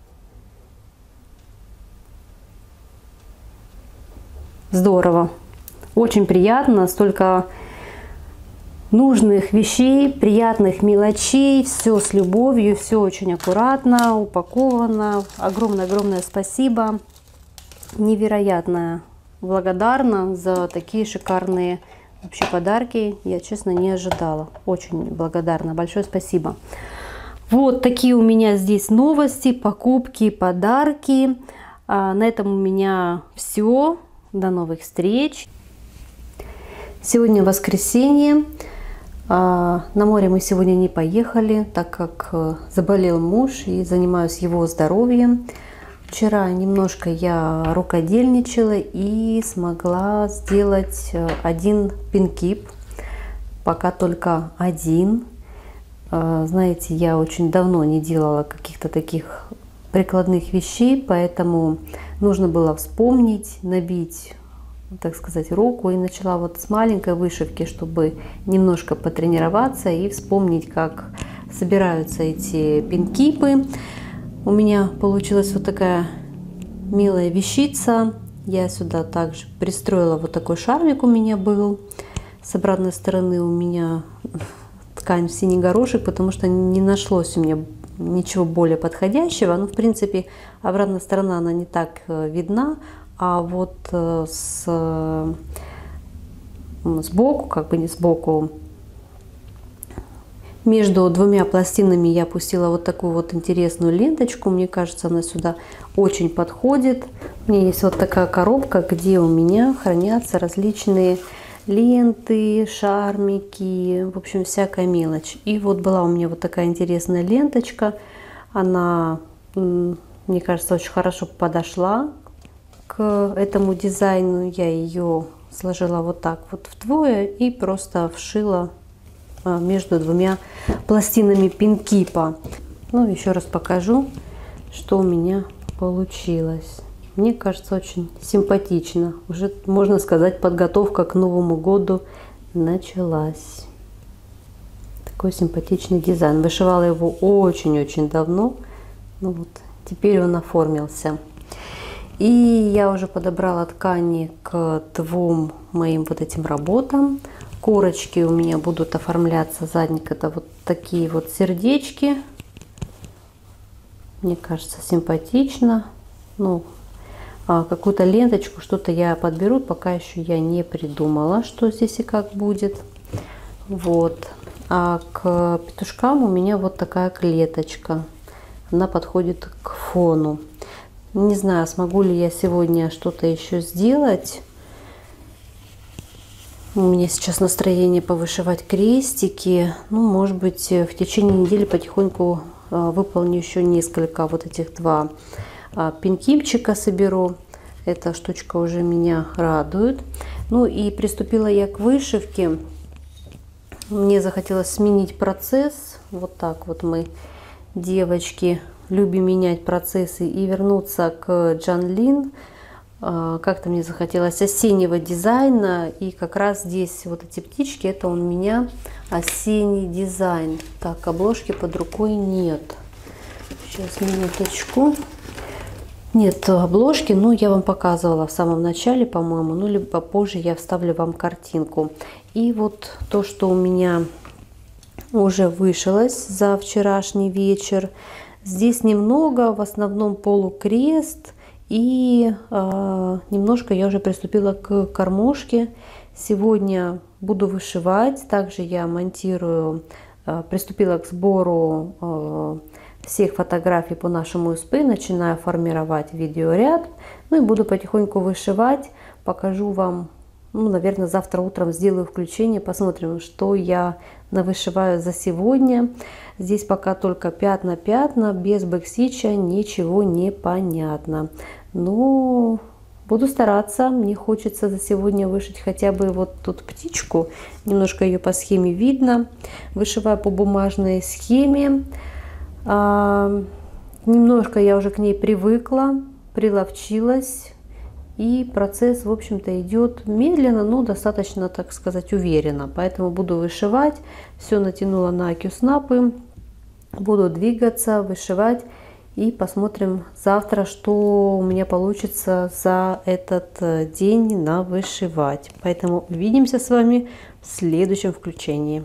Здорово. Очень приятно. Столько нужных вещей, приятных мелочей. Все с любовью, все очень аккуратно, упаковано. Огромное спасибо. Невероятно благодарна за такие шикарные вообще подарки. Я, честно, не ожидала. Очень благодарна. Большое спасибо. Вот такие у меня здесь новости, покупки, подарки. На этом у меня все. До новых встреч. Сегодня воскресенье. На море мы сегодня не поехали, так как заболел муж и занимаюсь его здоровьем. Вчера немножко я рукодельничала и смогла сделать один пинкип. Пока только один. Знаете, я очень давно не делала каких-то таких прикладных вещей, поэтому нужно было вспомнить, набить, так сказать, руку, и начала вот с маленькой вышивки, чтобы немножко потренироваться и вспомнить, как собираются эти пинкипы. У меня получилась вот такая милая вещица. Я сюда также пристроила вот такой шармик, у меня был. С обратной стороны у меня ткань в синий горошек, потому что не нашлось у меня ничего более подходящего. Ну, в принципе, обратная сторона, она не так видна, а вот сбоку, как бы не сбоку, между двумя пластинами я пустила вот такую вот интересную ленточку. Мне кажется, она сюда очень подходит. У меня есть вот такая коробка, где у меня хранятся различные ленты, шармики, в общем, всякая мелочь. И вот была у меня вот такая интересная ленточка. Она, мне кажется, очень хорошо подошла к этому дизайну. Я ее сложила вот так вот вдвое и просто вшила между двумя пластинами пинкипа. Ну, еще раз покажу, что у меня получилось. Мне кажется, очень симпатично. Уже, можно сказать, подготовка к Новому году началась. Такой симпатичный дизайн. Вышивала его очень-очень давно. Ну вот, теперь он оформился. И я уже подобрала ткани к двум моим вот этим работам. Корочки у меня будут оформляться задник. Это вот такие вот сердечки. Мне кажется, симпатично. Ну, какую-то ленточку, что-то я подберу, пока еще я не придумала, что здесь и как будет. Вот. А к петушкам у меня вот такая клеточка. Она подходит к фону. Не знаю, смогу ли я сегодня что-то еще сделать. У меня сейчас настроение повышивать крестики. Ну, может быть, в течение недели потихоньку выполню еще несколько вот этих два пинкимчика соберу. Эта штучка уже меня радует. Ну и приступила я к вышивке. Мне захотелось сменить процесс. Вот так вот мы, девочки, любим менять процессы и вернуться к Джанлин. Как-то мне захотелось осеннего дизайна, и как раз здесь вот эти птички, это у меня осенний дизайн. Так, обложки под рукой нет. Сейчас минуточку. Нет обложки, но я вам показывала в самом начале, по-моему, ну либо позже я вставлю вам картинку. И вот то, что у меня уже вышилось за вчерашний вечер. Здесь немного, в основном полукрест. И немножко я уже приступила к кормушке. Сегодня буду вышивать. Также я монтирую, приступила к сбору всех фотографий по нашему УСП. Начинаю формировать видеоряд. Ну и буду потихоньку вышивать. Покажу вам, ну, наверное, завтра утром сделаю включение. Посмотрим, что я навышиваю за сегодня. Здесь пока только пятна-пятна, без бэкстича, ничего не понятно. Но буду стараться. Мне хочется за сегодня вышить хотя бы вот тут птичку. Немножко ее по схеме видно. Вышиваю по бумажной схеме. Немножко я уже к ней привыкла, приловчилась. И процесс, в общем-то, идет медленно, но достаточно, так сказать, уверенно. Поэтому буду вышивать. Все натянула на кюснапы. Буду двигаться, вышивать. И посмотрим завтра, что у меня получится за этот день навышивать. Поэтому увидимся с вами в следующем включении.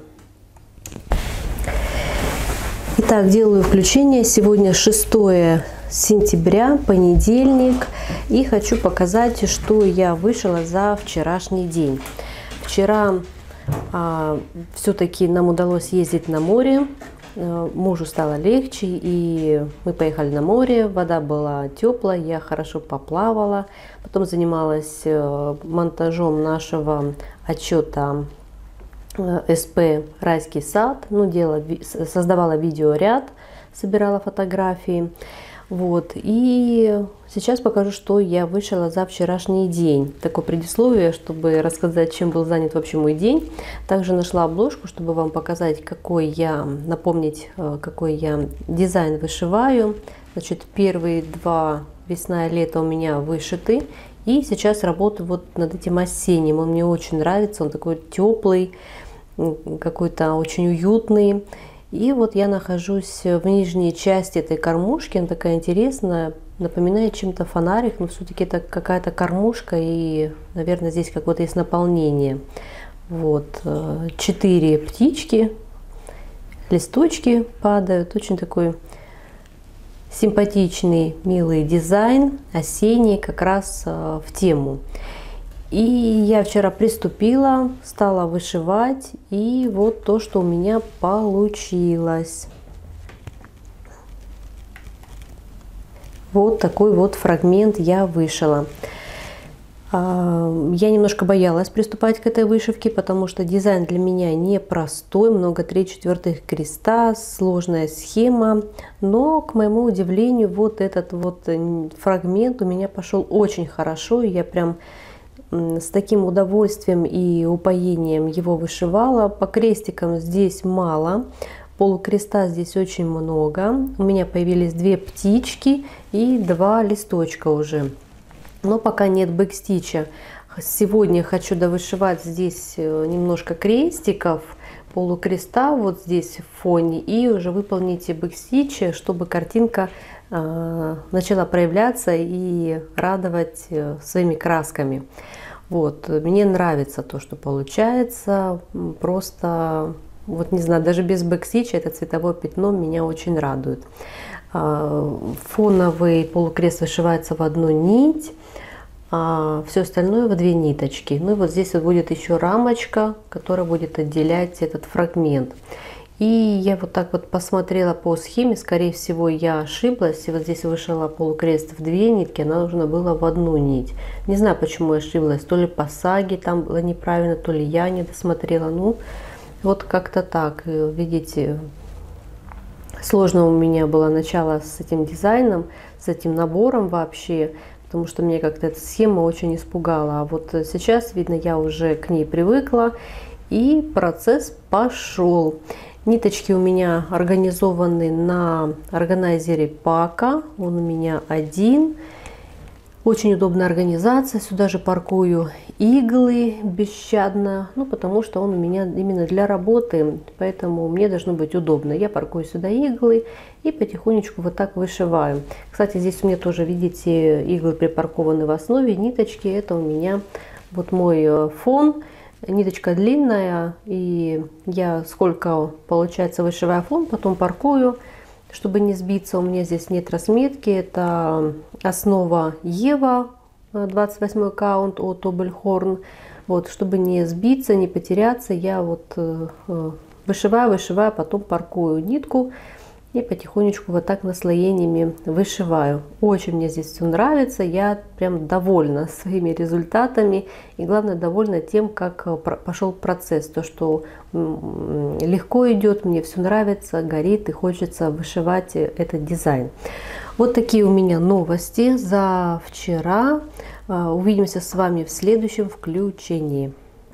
Итак, делаю включение. Сегодня 6 сентября, понедельник. И хочу показать, что я вышила за вчерашний день. Вчера все-таки нам удалось ездить на море. Мужу стало легче, и мы поехали на море. Вода была теплая, я хорошо поплавала. Потом занималась монтажом нашего отчета СП «Райский сад». Ну, создавала видеоряд, собирала фотографии. Вот. И сейчас покажу, что я вышила за вчерашний день. Такое предисловие, чтобы рассказать, чем был занят вообще мой день. Также нашла обложку, чтобы вам показать, напомнить, какой я дизайн вышиваю. Значит, первые два весна и лето у меня вышиты. И сейчас работаю вот над этим осенним. Он мне очень нравится, он такой теплый, какой-то очень уютный. И вот я нахожусь в нижней части этой кормушки. Она такая интересная, напоминает чем-то фонарик, но все-таки это какая-то кормушка, и, наверное, здесь какое-то есть наполнение. Вот 4 птички, листочки падают. Очень такой симпатичный, милый дизайн, осенний, как раз в тему. И я вчера приступила, стала вышивать, и вот то, что у меня получилось. Вот такой вот фрагмент я вышила. Я немножко боялась приступать к этой вышивке, потому что дизайн для меня непростой, много 3/4 креста, сложная схема. Но, к моему удивлению, вот этот вот фрагмент у меня пошел очень хорошо. Я прям с таким удовольствием и упоением его вышивала. По крестикам здесь мало, полукреста здесь очень много. У меня появились 2 птички и 2 листочка уже. Но пока нет бэкстича. Сегодня хочу довышивать здесь немножко крестиков, полукреста вот здесь в фоне, и уже выполнить бэкстичи, чтобы картинка начала проявляться и радовать своими красками. Вот, мне нравится то, что получается. Просто, вот не знаю, даже без бэкстича это цветовое пятно меня очень радует. Фоновый полукрест вышивается в одну нить, а все остальное в 2 ниточки. Ну и вот здесь вот будет еще рамочка, которая будет отделять этот фрагмент. И я вот так вот посмотрела по схеме, скорее всего, я ошиблась. И вот здесь вышила полукрест в 2 нитки, она нужна была в 1 нить. Не знаю, почему я ошиблась. То ли по саге там было неправильно, то ли я не досмотрела. Ну, вот как-то так. Видите, сложно у меня было начало с этим дизайном, с этим набором вообще. Потому что меня как-то эта схема очень испугала. А вот сейчас, видно, я уже к ней привыкла. И процесс пошел. Ниточки у меня организованы на органайзере Пака. Он у меня один. Очень удобная организация. Сюда же паркую иглы бесщадно. Ну, потому что он у меня именно для работы. Поэтому мне должно быть удобно. Я паркую сюда иглы и потихонечку вот так вышиваю. Кстати, здесь у меня тоже, видите, иглы припаркованы в основе. Ниточки, это у меня вот мой фон. Ниточка длинная, и я сколько получается вышиваю фон, потом паркую, чтобы не сбиться. У меня здесь нет разметки. Это основа Ева, 28 каунт от Обельхорн. Вот, чтобы не сбиться, не потеряться, я вот вышиваю, потом паркую нитку и потихонечку вот так наслоениями вышиваю. Очень мне здесь все нравится, я прям довольна своими результатами и главное довольна тем, как пошел процесс, то что легко идет, мне все нравится, горит и хочется вышивать этот дизайн. Вот такие у меня новости за вчера. Увидимся с вами в следующем включении.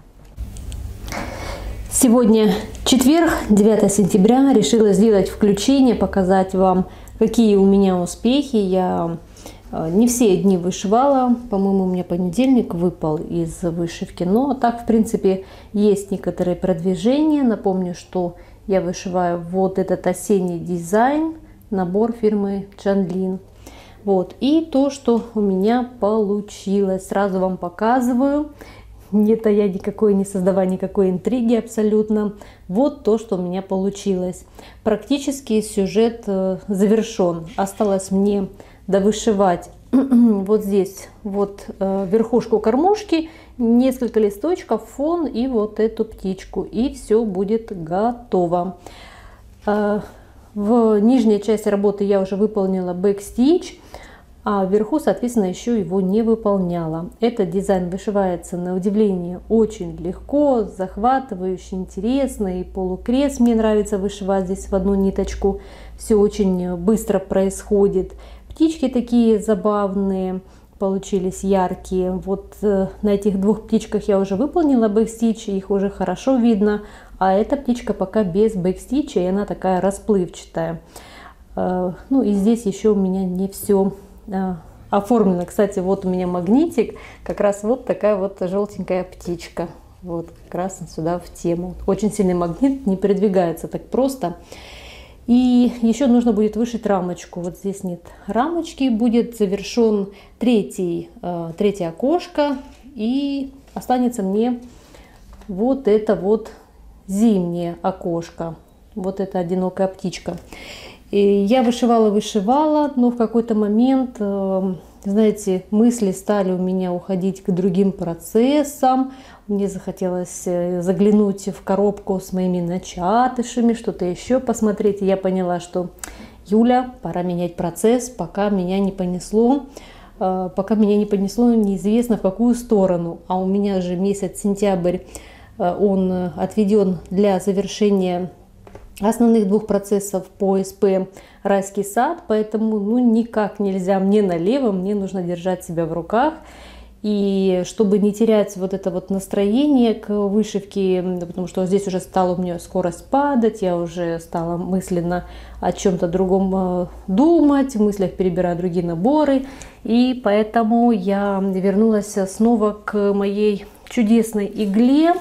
Сегодня четверг, 9 сентября. Решила сделать включение, показать вам, какие у меня успехи. Я не все дни вышивала. По-моему, у меня понедельник выпал из вышивки. Но так, в принципе, есть некоторые продвижения. Напомню, что я вышиваю вот этот осенний дизайн, набор фирмы Чанлин. Вот. И то, что у меня получилось. Сразу вам показываю. Это я не создавая никакой интриги абсолютно. Вот то, что у меня получилось. Практически сюжет завершен. Осталось мне довышивать вот здесь вот верхушку кормушки, несколько листочков, фон и вот эту птичку. И все будет готово. В нижней части работы я уже выполнила бэкстич. А вверху, соответственно, еще его не выполняла. Этот дизайн вышивается на удивление очень легко, захватывающе, интересно. И полукрест мне нравится вышивать здесь в 1 ниточку. Все очень быстро происходит. Птички такие забавные получились, яркие. Вот на этих 2 птичках я уже выполнила бэкстич, их уже хорошо видно. А эта птичка пока без бэкстича, и она такая расплывчатая. Ну и здесь еще у меня не все оформлено. Кстати, вот у меня магнитик, как раз вот такая вот желтенькая птичка. Вот как раз сюда в тему. Очень сильный магнит, не передвигается так просто. И еще нужно будет вышить рамочку. Вот здесь нет рамочки. Будет завершен третье окошко. И останется мне вот это вот зимнее окошко. Вот эта одинокая птичка. И я вышивала, но в какой-то момент, знаете, мысли стали у меня уходить к другим процессам. Мне захотелось заглянуть в коробку с моими начатышами, что-то еще посмотреть. И я поняла, что Юля, пора менять процесс, пока меня не понесло. Неизвестно в какую сторону. А у меня же месяц сентябрь, он отведен для завершения основных 2 процессов по СП «Райский сад», поэтому никак нельзя мне налево, мне нужно держать себя в руках. И чтобы не терять вот это вот настроение к вышивке, потому что здесь уже стала у меня скорость падать, я уже стала мысленно о чем-то другом думать, в мыслях перебирать другие наборы. И поэтому я вернулась снова к моей чудесной игле.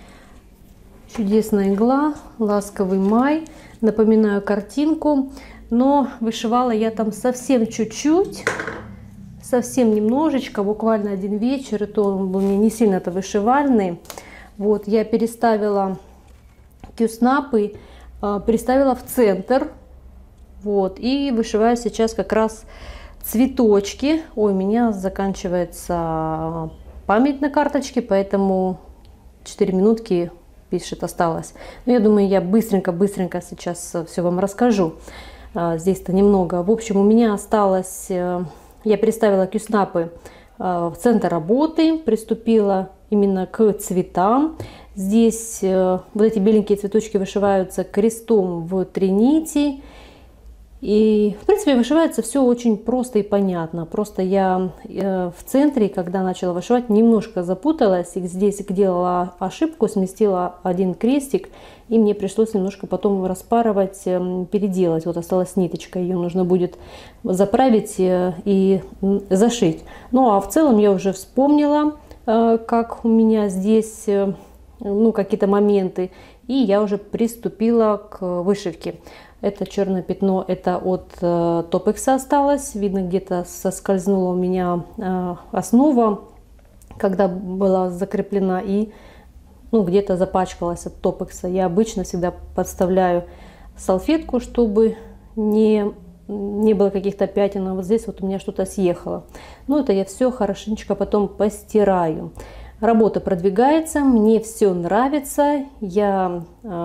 Чудесная игла, ласковый май. Напоминаю картинку, но вышивала я там совсем чуть-чуть, совсем немножечко, буквально 1 вечер, и то он был мне не сильно-то вышивальный. Вот, я переставила кюснапы, переставила в центр, вот, и вышиваю сейчас как раз цветочки. Ой, у меня заканчивается память на карточке, поэтому 4 минутки пишет, осталось. Но я думаю, я быстренько сейчас все вам расскажу. Здесь-то немного. В общем, у меня осталось, я переставила кюснапы в центр работы, приступила именно к цветам. Здесь вот эти беленькие цветочки вышиваются крестом в 3 нити. И, в принципе, вышивается все очень просто и понятно. Просто я в центре, когда начала вышивать, немножко запуталась. И здесь делала ошибку, сместила один крестик. И мне пришлось немножко потом распарывать, переделать. Вот осталась ниточка, ее нужно будет заправить и зашить. Ну, а в целом я уже вспомнила, как у меня здесь, ну, какие-то моменты. И я уже приступила к вышивке. Это черное пятно, это от Топекса осталось. Видно, где-то соскользнула у меня основа, когда была закреплена, и ну, где-то запачкалась от Топекса. Я обычно всегда подставляю салфетку, чтобы не было каких-то пятен. А вот здесь вот у меня что-то съехало. Ну, это я все хорошенечко потом постираю. Работа продвигается, мне все нравится. Я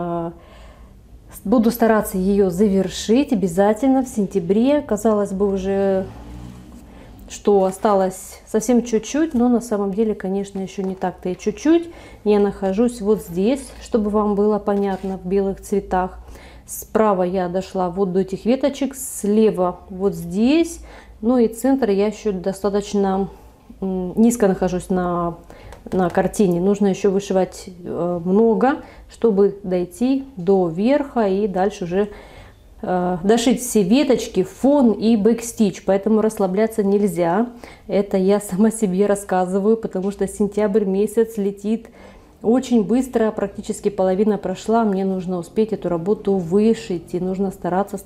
буду стараться ее завершить обязательно в сентябре. Казалось бы, уже что осталось совсем чуть-чуть, но на самом деле, конечно, еще не так-то и чуть-чуть. Я нахожусь вот здесь, чтобы вам было понятно, в белых цветах. Справа я дошла вот до этих веточек, слева вот здесь. Ну и центр я еще достаточно низко нахожусь на картине. Нужно еще вышивать много, чтобы дойти до верха и дальше уже дошить все веточки, фон и бэкстич. Поэтому расслабляться нельзя. Это я сама себе рассказываю, потому что сентябрь месяц летит очень быстро, практически половина прошла. Мне нужно успеть эту работу вышить, и нужно стараться,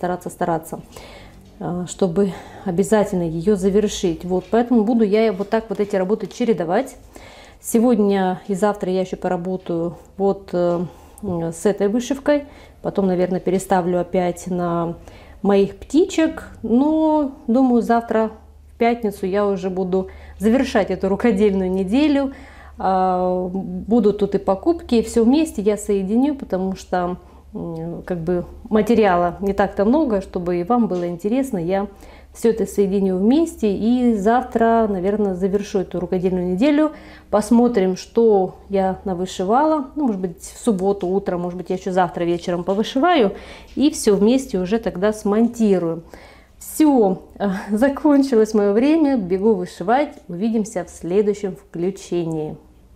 чтобы обязательно ее завершить. Вот, поэтому буду я вот так вот эти работы чередовать. Сегодня и завтра я еще поработаю вот с этой вышивкой. Потом, наверное, переставлю опять на моих птичек. Но, думаю, завтра в пятницу я уже буду завершать эту рукодельную неделю. Будут тут и покупки, и все вместе я соединю, потому что как бы материала не так-то много, чтобы и вам было интересно. Я все это соединю вместе, и завтра, наверное, завершу эту рукодельную неделю. Посмотрим, что я навышивала. Ну, может быть, в субботу утром, может быть, я еще завтра вечером повышиваю. И все вместе уже тогда смонтирую. Все, закончилось мое время. Бегу вышивать. Увидимся в следующем включении.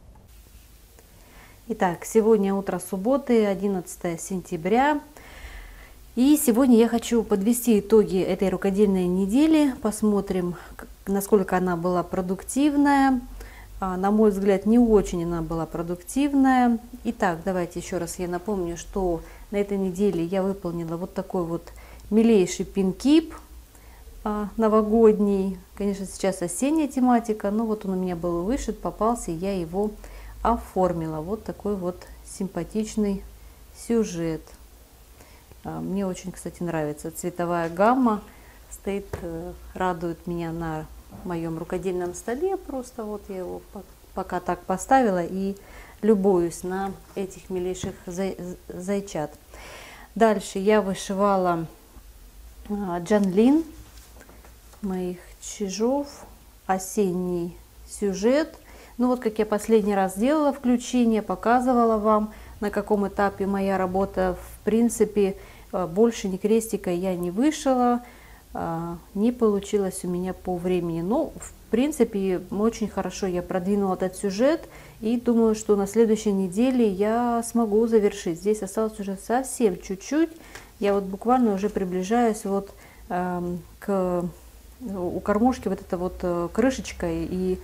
Итак, сегодня утро субботы, 11 сентября. И сегодня я хочу подвести итоги этой рукодельной недели. Посмотрим, насколько она была продуктивная. На мой взгляд, не очень она была продуктивная. Итак, давайте еще раз я напомню, что на этой неделе я выполнила вот такой вот милейший пинкип новогодний. Конечно, сейчас осенняя тематика, но вот он у меня был вышит, попался, и я его оформила. Вот такой вот симпатичный сюжет. Мне очень, кстати, нравится цветовая гамма. Стоит, радует меня на моем рукодельном столе. Просто вот я его пока так поставила и любуюсь на этих милейших зайчат. Дальше я вышивала Джанлин моих чижов, осенний сюжет. Ну вот, как я последний раз делала включение, показывала вам, на каком этапе моя работа. В принципе, больше ни крестика я не вышила, не получилось у меня по времени. Но, в принципе, очень хорошо я продвинула этот сюжет, и думаю, что на следующей неделе я смогу завершить. Здесь осталось уже совсем чуть-чуть. Я вот буквально уже приближаюсь вот у кормушки, вот эта вот крышечка и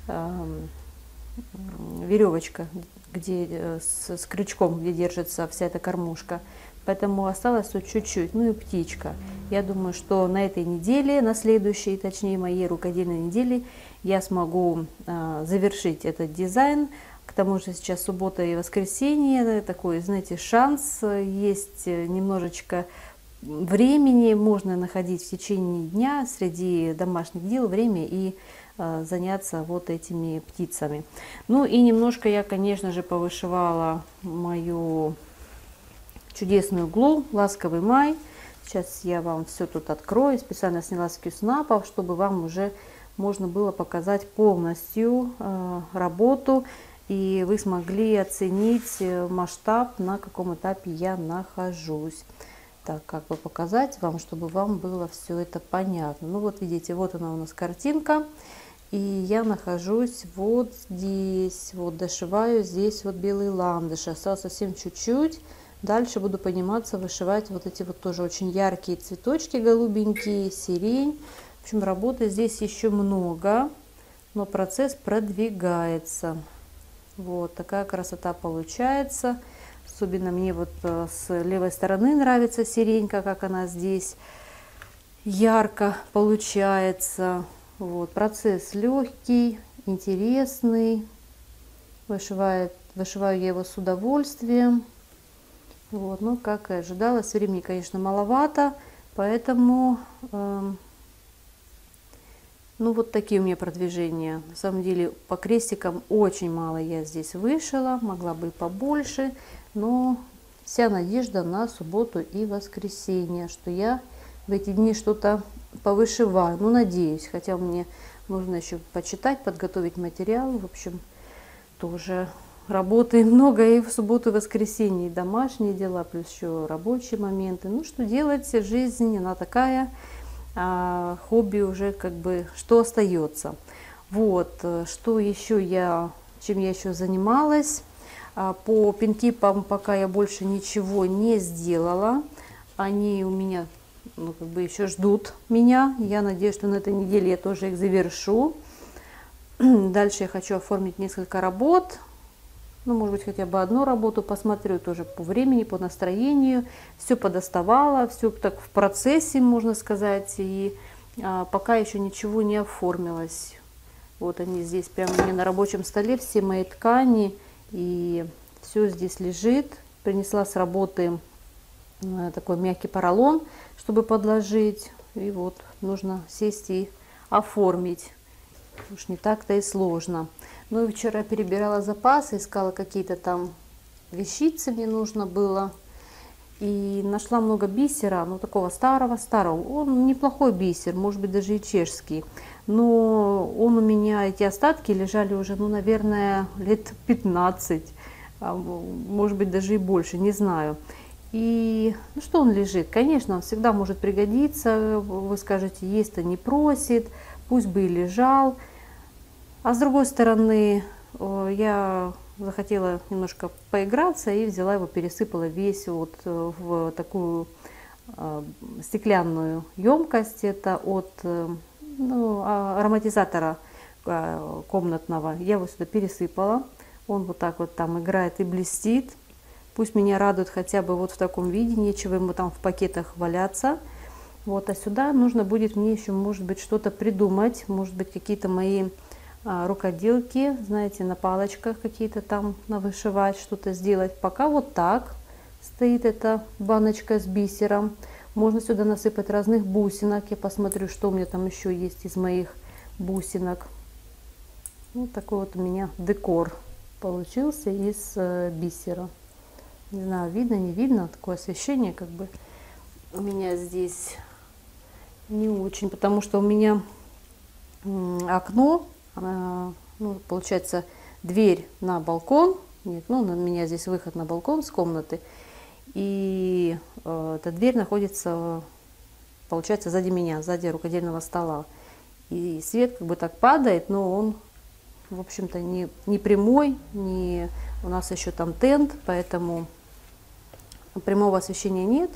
веревочка, где с крючком, где держится вся эта кормушка. Поэтому осталось вот чуть-чуть. Ну и птичка. Я думаю, что на этой неделе, на следующей, точнее моей рукодельной неделе, я смогу завершить этот дизайн. К тому же сейчас суббота и воскресенье. Такой, знаете, шанс есть немножечко времени можно находить в течение дня среди домашних дел время и заняться вот этими птицами. Ну и немножко я, конечно же, повышивала мою чудесную иглу «Ласковый май». Сейчас я вам все тут открою. Специально сняла с кьюснапов, чтобы вам уже можно было показать полностью работу, и вы смогли оценить масштаб, на каком этапе я нахожусь. Так, как бы показать вам, чтобы вам было все это понятно. Ну вот видите, вот она у нас картинка. И я нахожусь вот здесь, вот дошиваю здесь вот белый ландыш. Осталось совсем чуть-чуть. Дальше буду подниматься, вышивать вот эти вот тоже очень яркие цветочки голубенькие, сирень. В общем, работы здесь еще много, но процесс продвигается. Вот такая красота получается. Особенно мне вот с левой стороны нравится сиренька, как она здесь ярко получается. Вот, процесс легкий, интересный. Вышиваю я его с удовольствием. Вот, ну, как и ожидалось, времени, конечно, маловато, поэтому, ну, вот такие у меня продвижения. На самом деле, по крестикам очень мало я здесь вышила, могла бы и побольше, но вся надежда на субботу и воскресенье, что я в эти дни что-то повышиваю, ну, надеюсь, хотя мне нужно еще почитать, подготовить материал, в общем, тоже работы много и в субботу, и в воскресенье, и домашние дела, плюс еще рабочие моменты. Ну, что делать, жизнь, она такая, а хобби уже как бы, что остается. Вот, что еще чем я еще занималась. По пинкипам пока я больше ничего не сделала. Они у меня, ну, как бы еще ждут меня. Я надеюсь, что на этой неделе я тоже их завершу. Дальше я хочу оформить несколько работ. Ну, может быть, хотя бы одну работу посмотрю, тоже по времени, по настроению. Все подоставала, все так в процессе, можно сказать. И пока еще ничего не оформилось. Вот они здесь прямо у меня на рабочем столе, все мои ткани. И все здесь лежит. Принесла с работы такой мягкий поролон, чтобы подложить. И вот нужно сесть и оформить. Уж не так-то и сложно. Ну и вчера перебирала запасы, искала какие-то там вещицы, мне нужно было. И нашла много бисера, ну такого старого-старого. Он неплохой бисер, может быть даже и чешский. Но он у меня, эти остатки лежали уже, ну, наверное, лет 15. Может быть даже и больше, не знаю. И ну что он лежит? Конечно, он всегда может пригодиться. Вы скажете, есть-то не просит, пусть бы и лежал. А с другой стороны, я захотела немножко поиграться и взяла его, пересыпала весь вот в такую стеклянную емкость. Это от ароматизатора комнатного. Я его сюда пересыпала. Он вот так вот там играет и блестит. Пусть меня радует хотя бы вот в таком виде, нечего ему там в пакетах валяться. Вот, а сюда нужно будет мне еще, может быть, что-то придумать, может быть, какие-то мои рукоделки, знаете, на палочках какие-то там навышивать, что-то сделать. Пока вот так стоит эта баночка с бисером. Можно сюда насыпать разных бусинок. Я посмотрю, что у меня там еще есть из моих бусинок. Вот такой вот у меня декор получился из бисера. Не знаю, видно, не видно, такое освещение как бы у меня здесь не очень, потому что у меня окно, ну, получается, дверь на балкон. Нет, ну, у меня здесь выход на балкон с комнаты. И эта дверь находится, получается, сзади меня, сзади рукодельного стола. И свет как бы так падает, но он, в общем-то, не прямой, не... у нас еще там тент, поэтому прямого освещения нет.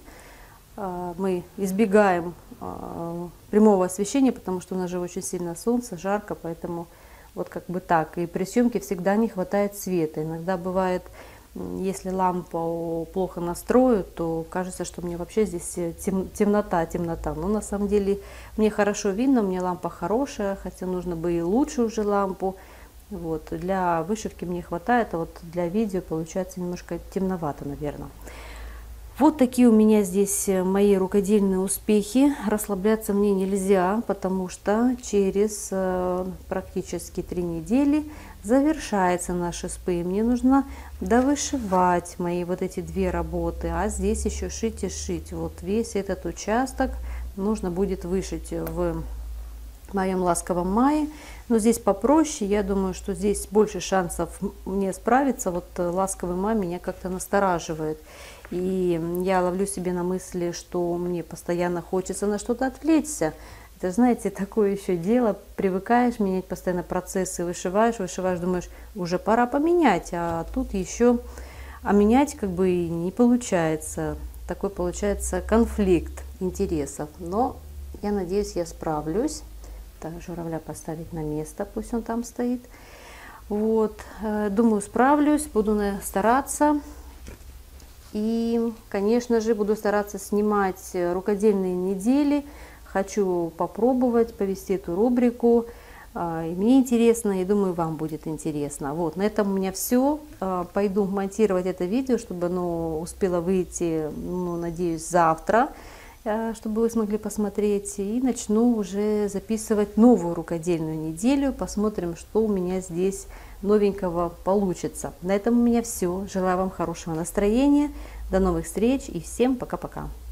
Мы избегаем прямого освещения, потому что у нас же очень сильно солнце, жарко, поэтому вот как бы так. И при съемке всегда не хватает света. Иногда бывает, если лампу плохо настрою, то кажется, что мне вообще здесь темнота. Но на самом деле мне хорошо видно, у меня лампа хорошая, хотя нужно бы и лучше уже лампу. Вот. Для вышивки мне хватает, а вот для видео получается немножко темновато, наверное. Вот такие у меня здесь мои рукодельные успехи. Расслабляться мне нельзя, потому что через практически 3 недели завершается наш СП. И мне нужно довышивать мои вот эти 2 работы, а здесь еще шить и шить. Вот весь этот участок нужно будет вышить в моем ласковом мае. Но здесь попроще, я думаю, что здесь больше шансов мне справиться. Вот ласковый май меня как-то настораживает. И я ловлю себе на мысли, что мне постоянно хочется на что-то отвлечься. Это, знаете, такое еще дело, привыкаешь менять постоянно процессы, вышиваешь, думаешь, уже пора поменять, а тут еще, менять как бы и не получается. Такой получается конфликт интересов. Но я надеюсь, я справлюсь. Так, журавля поставить на место, пусть он там стоит. Вот, думаю, справлюсь, буду стараться. И, конечно же, буду стараться снимать рукодельные недели. Хочу попробовать повести эту рубрику. И мне интересно, и думаю, вам будет интересно. Вот, на этом у меня все. Пойду монтировать это видео, чтобы оно успело выйти, ну, надеюсь, завтра, чтобы вы смогли посмотреть. И начну уже записывать новую рукодельную неделю. Посмотрим, что у меня здесь новенького получится. На этом у меня все. Желаю вам хорошего настроения. До новых встреч и всем пока-пока.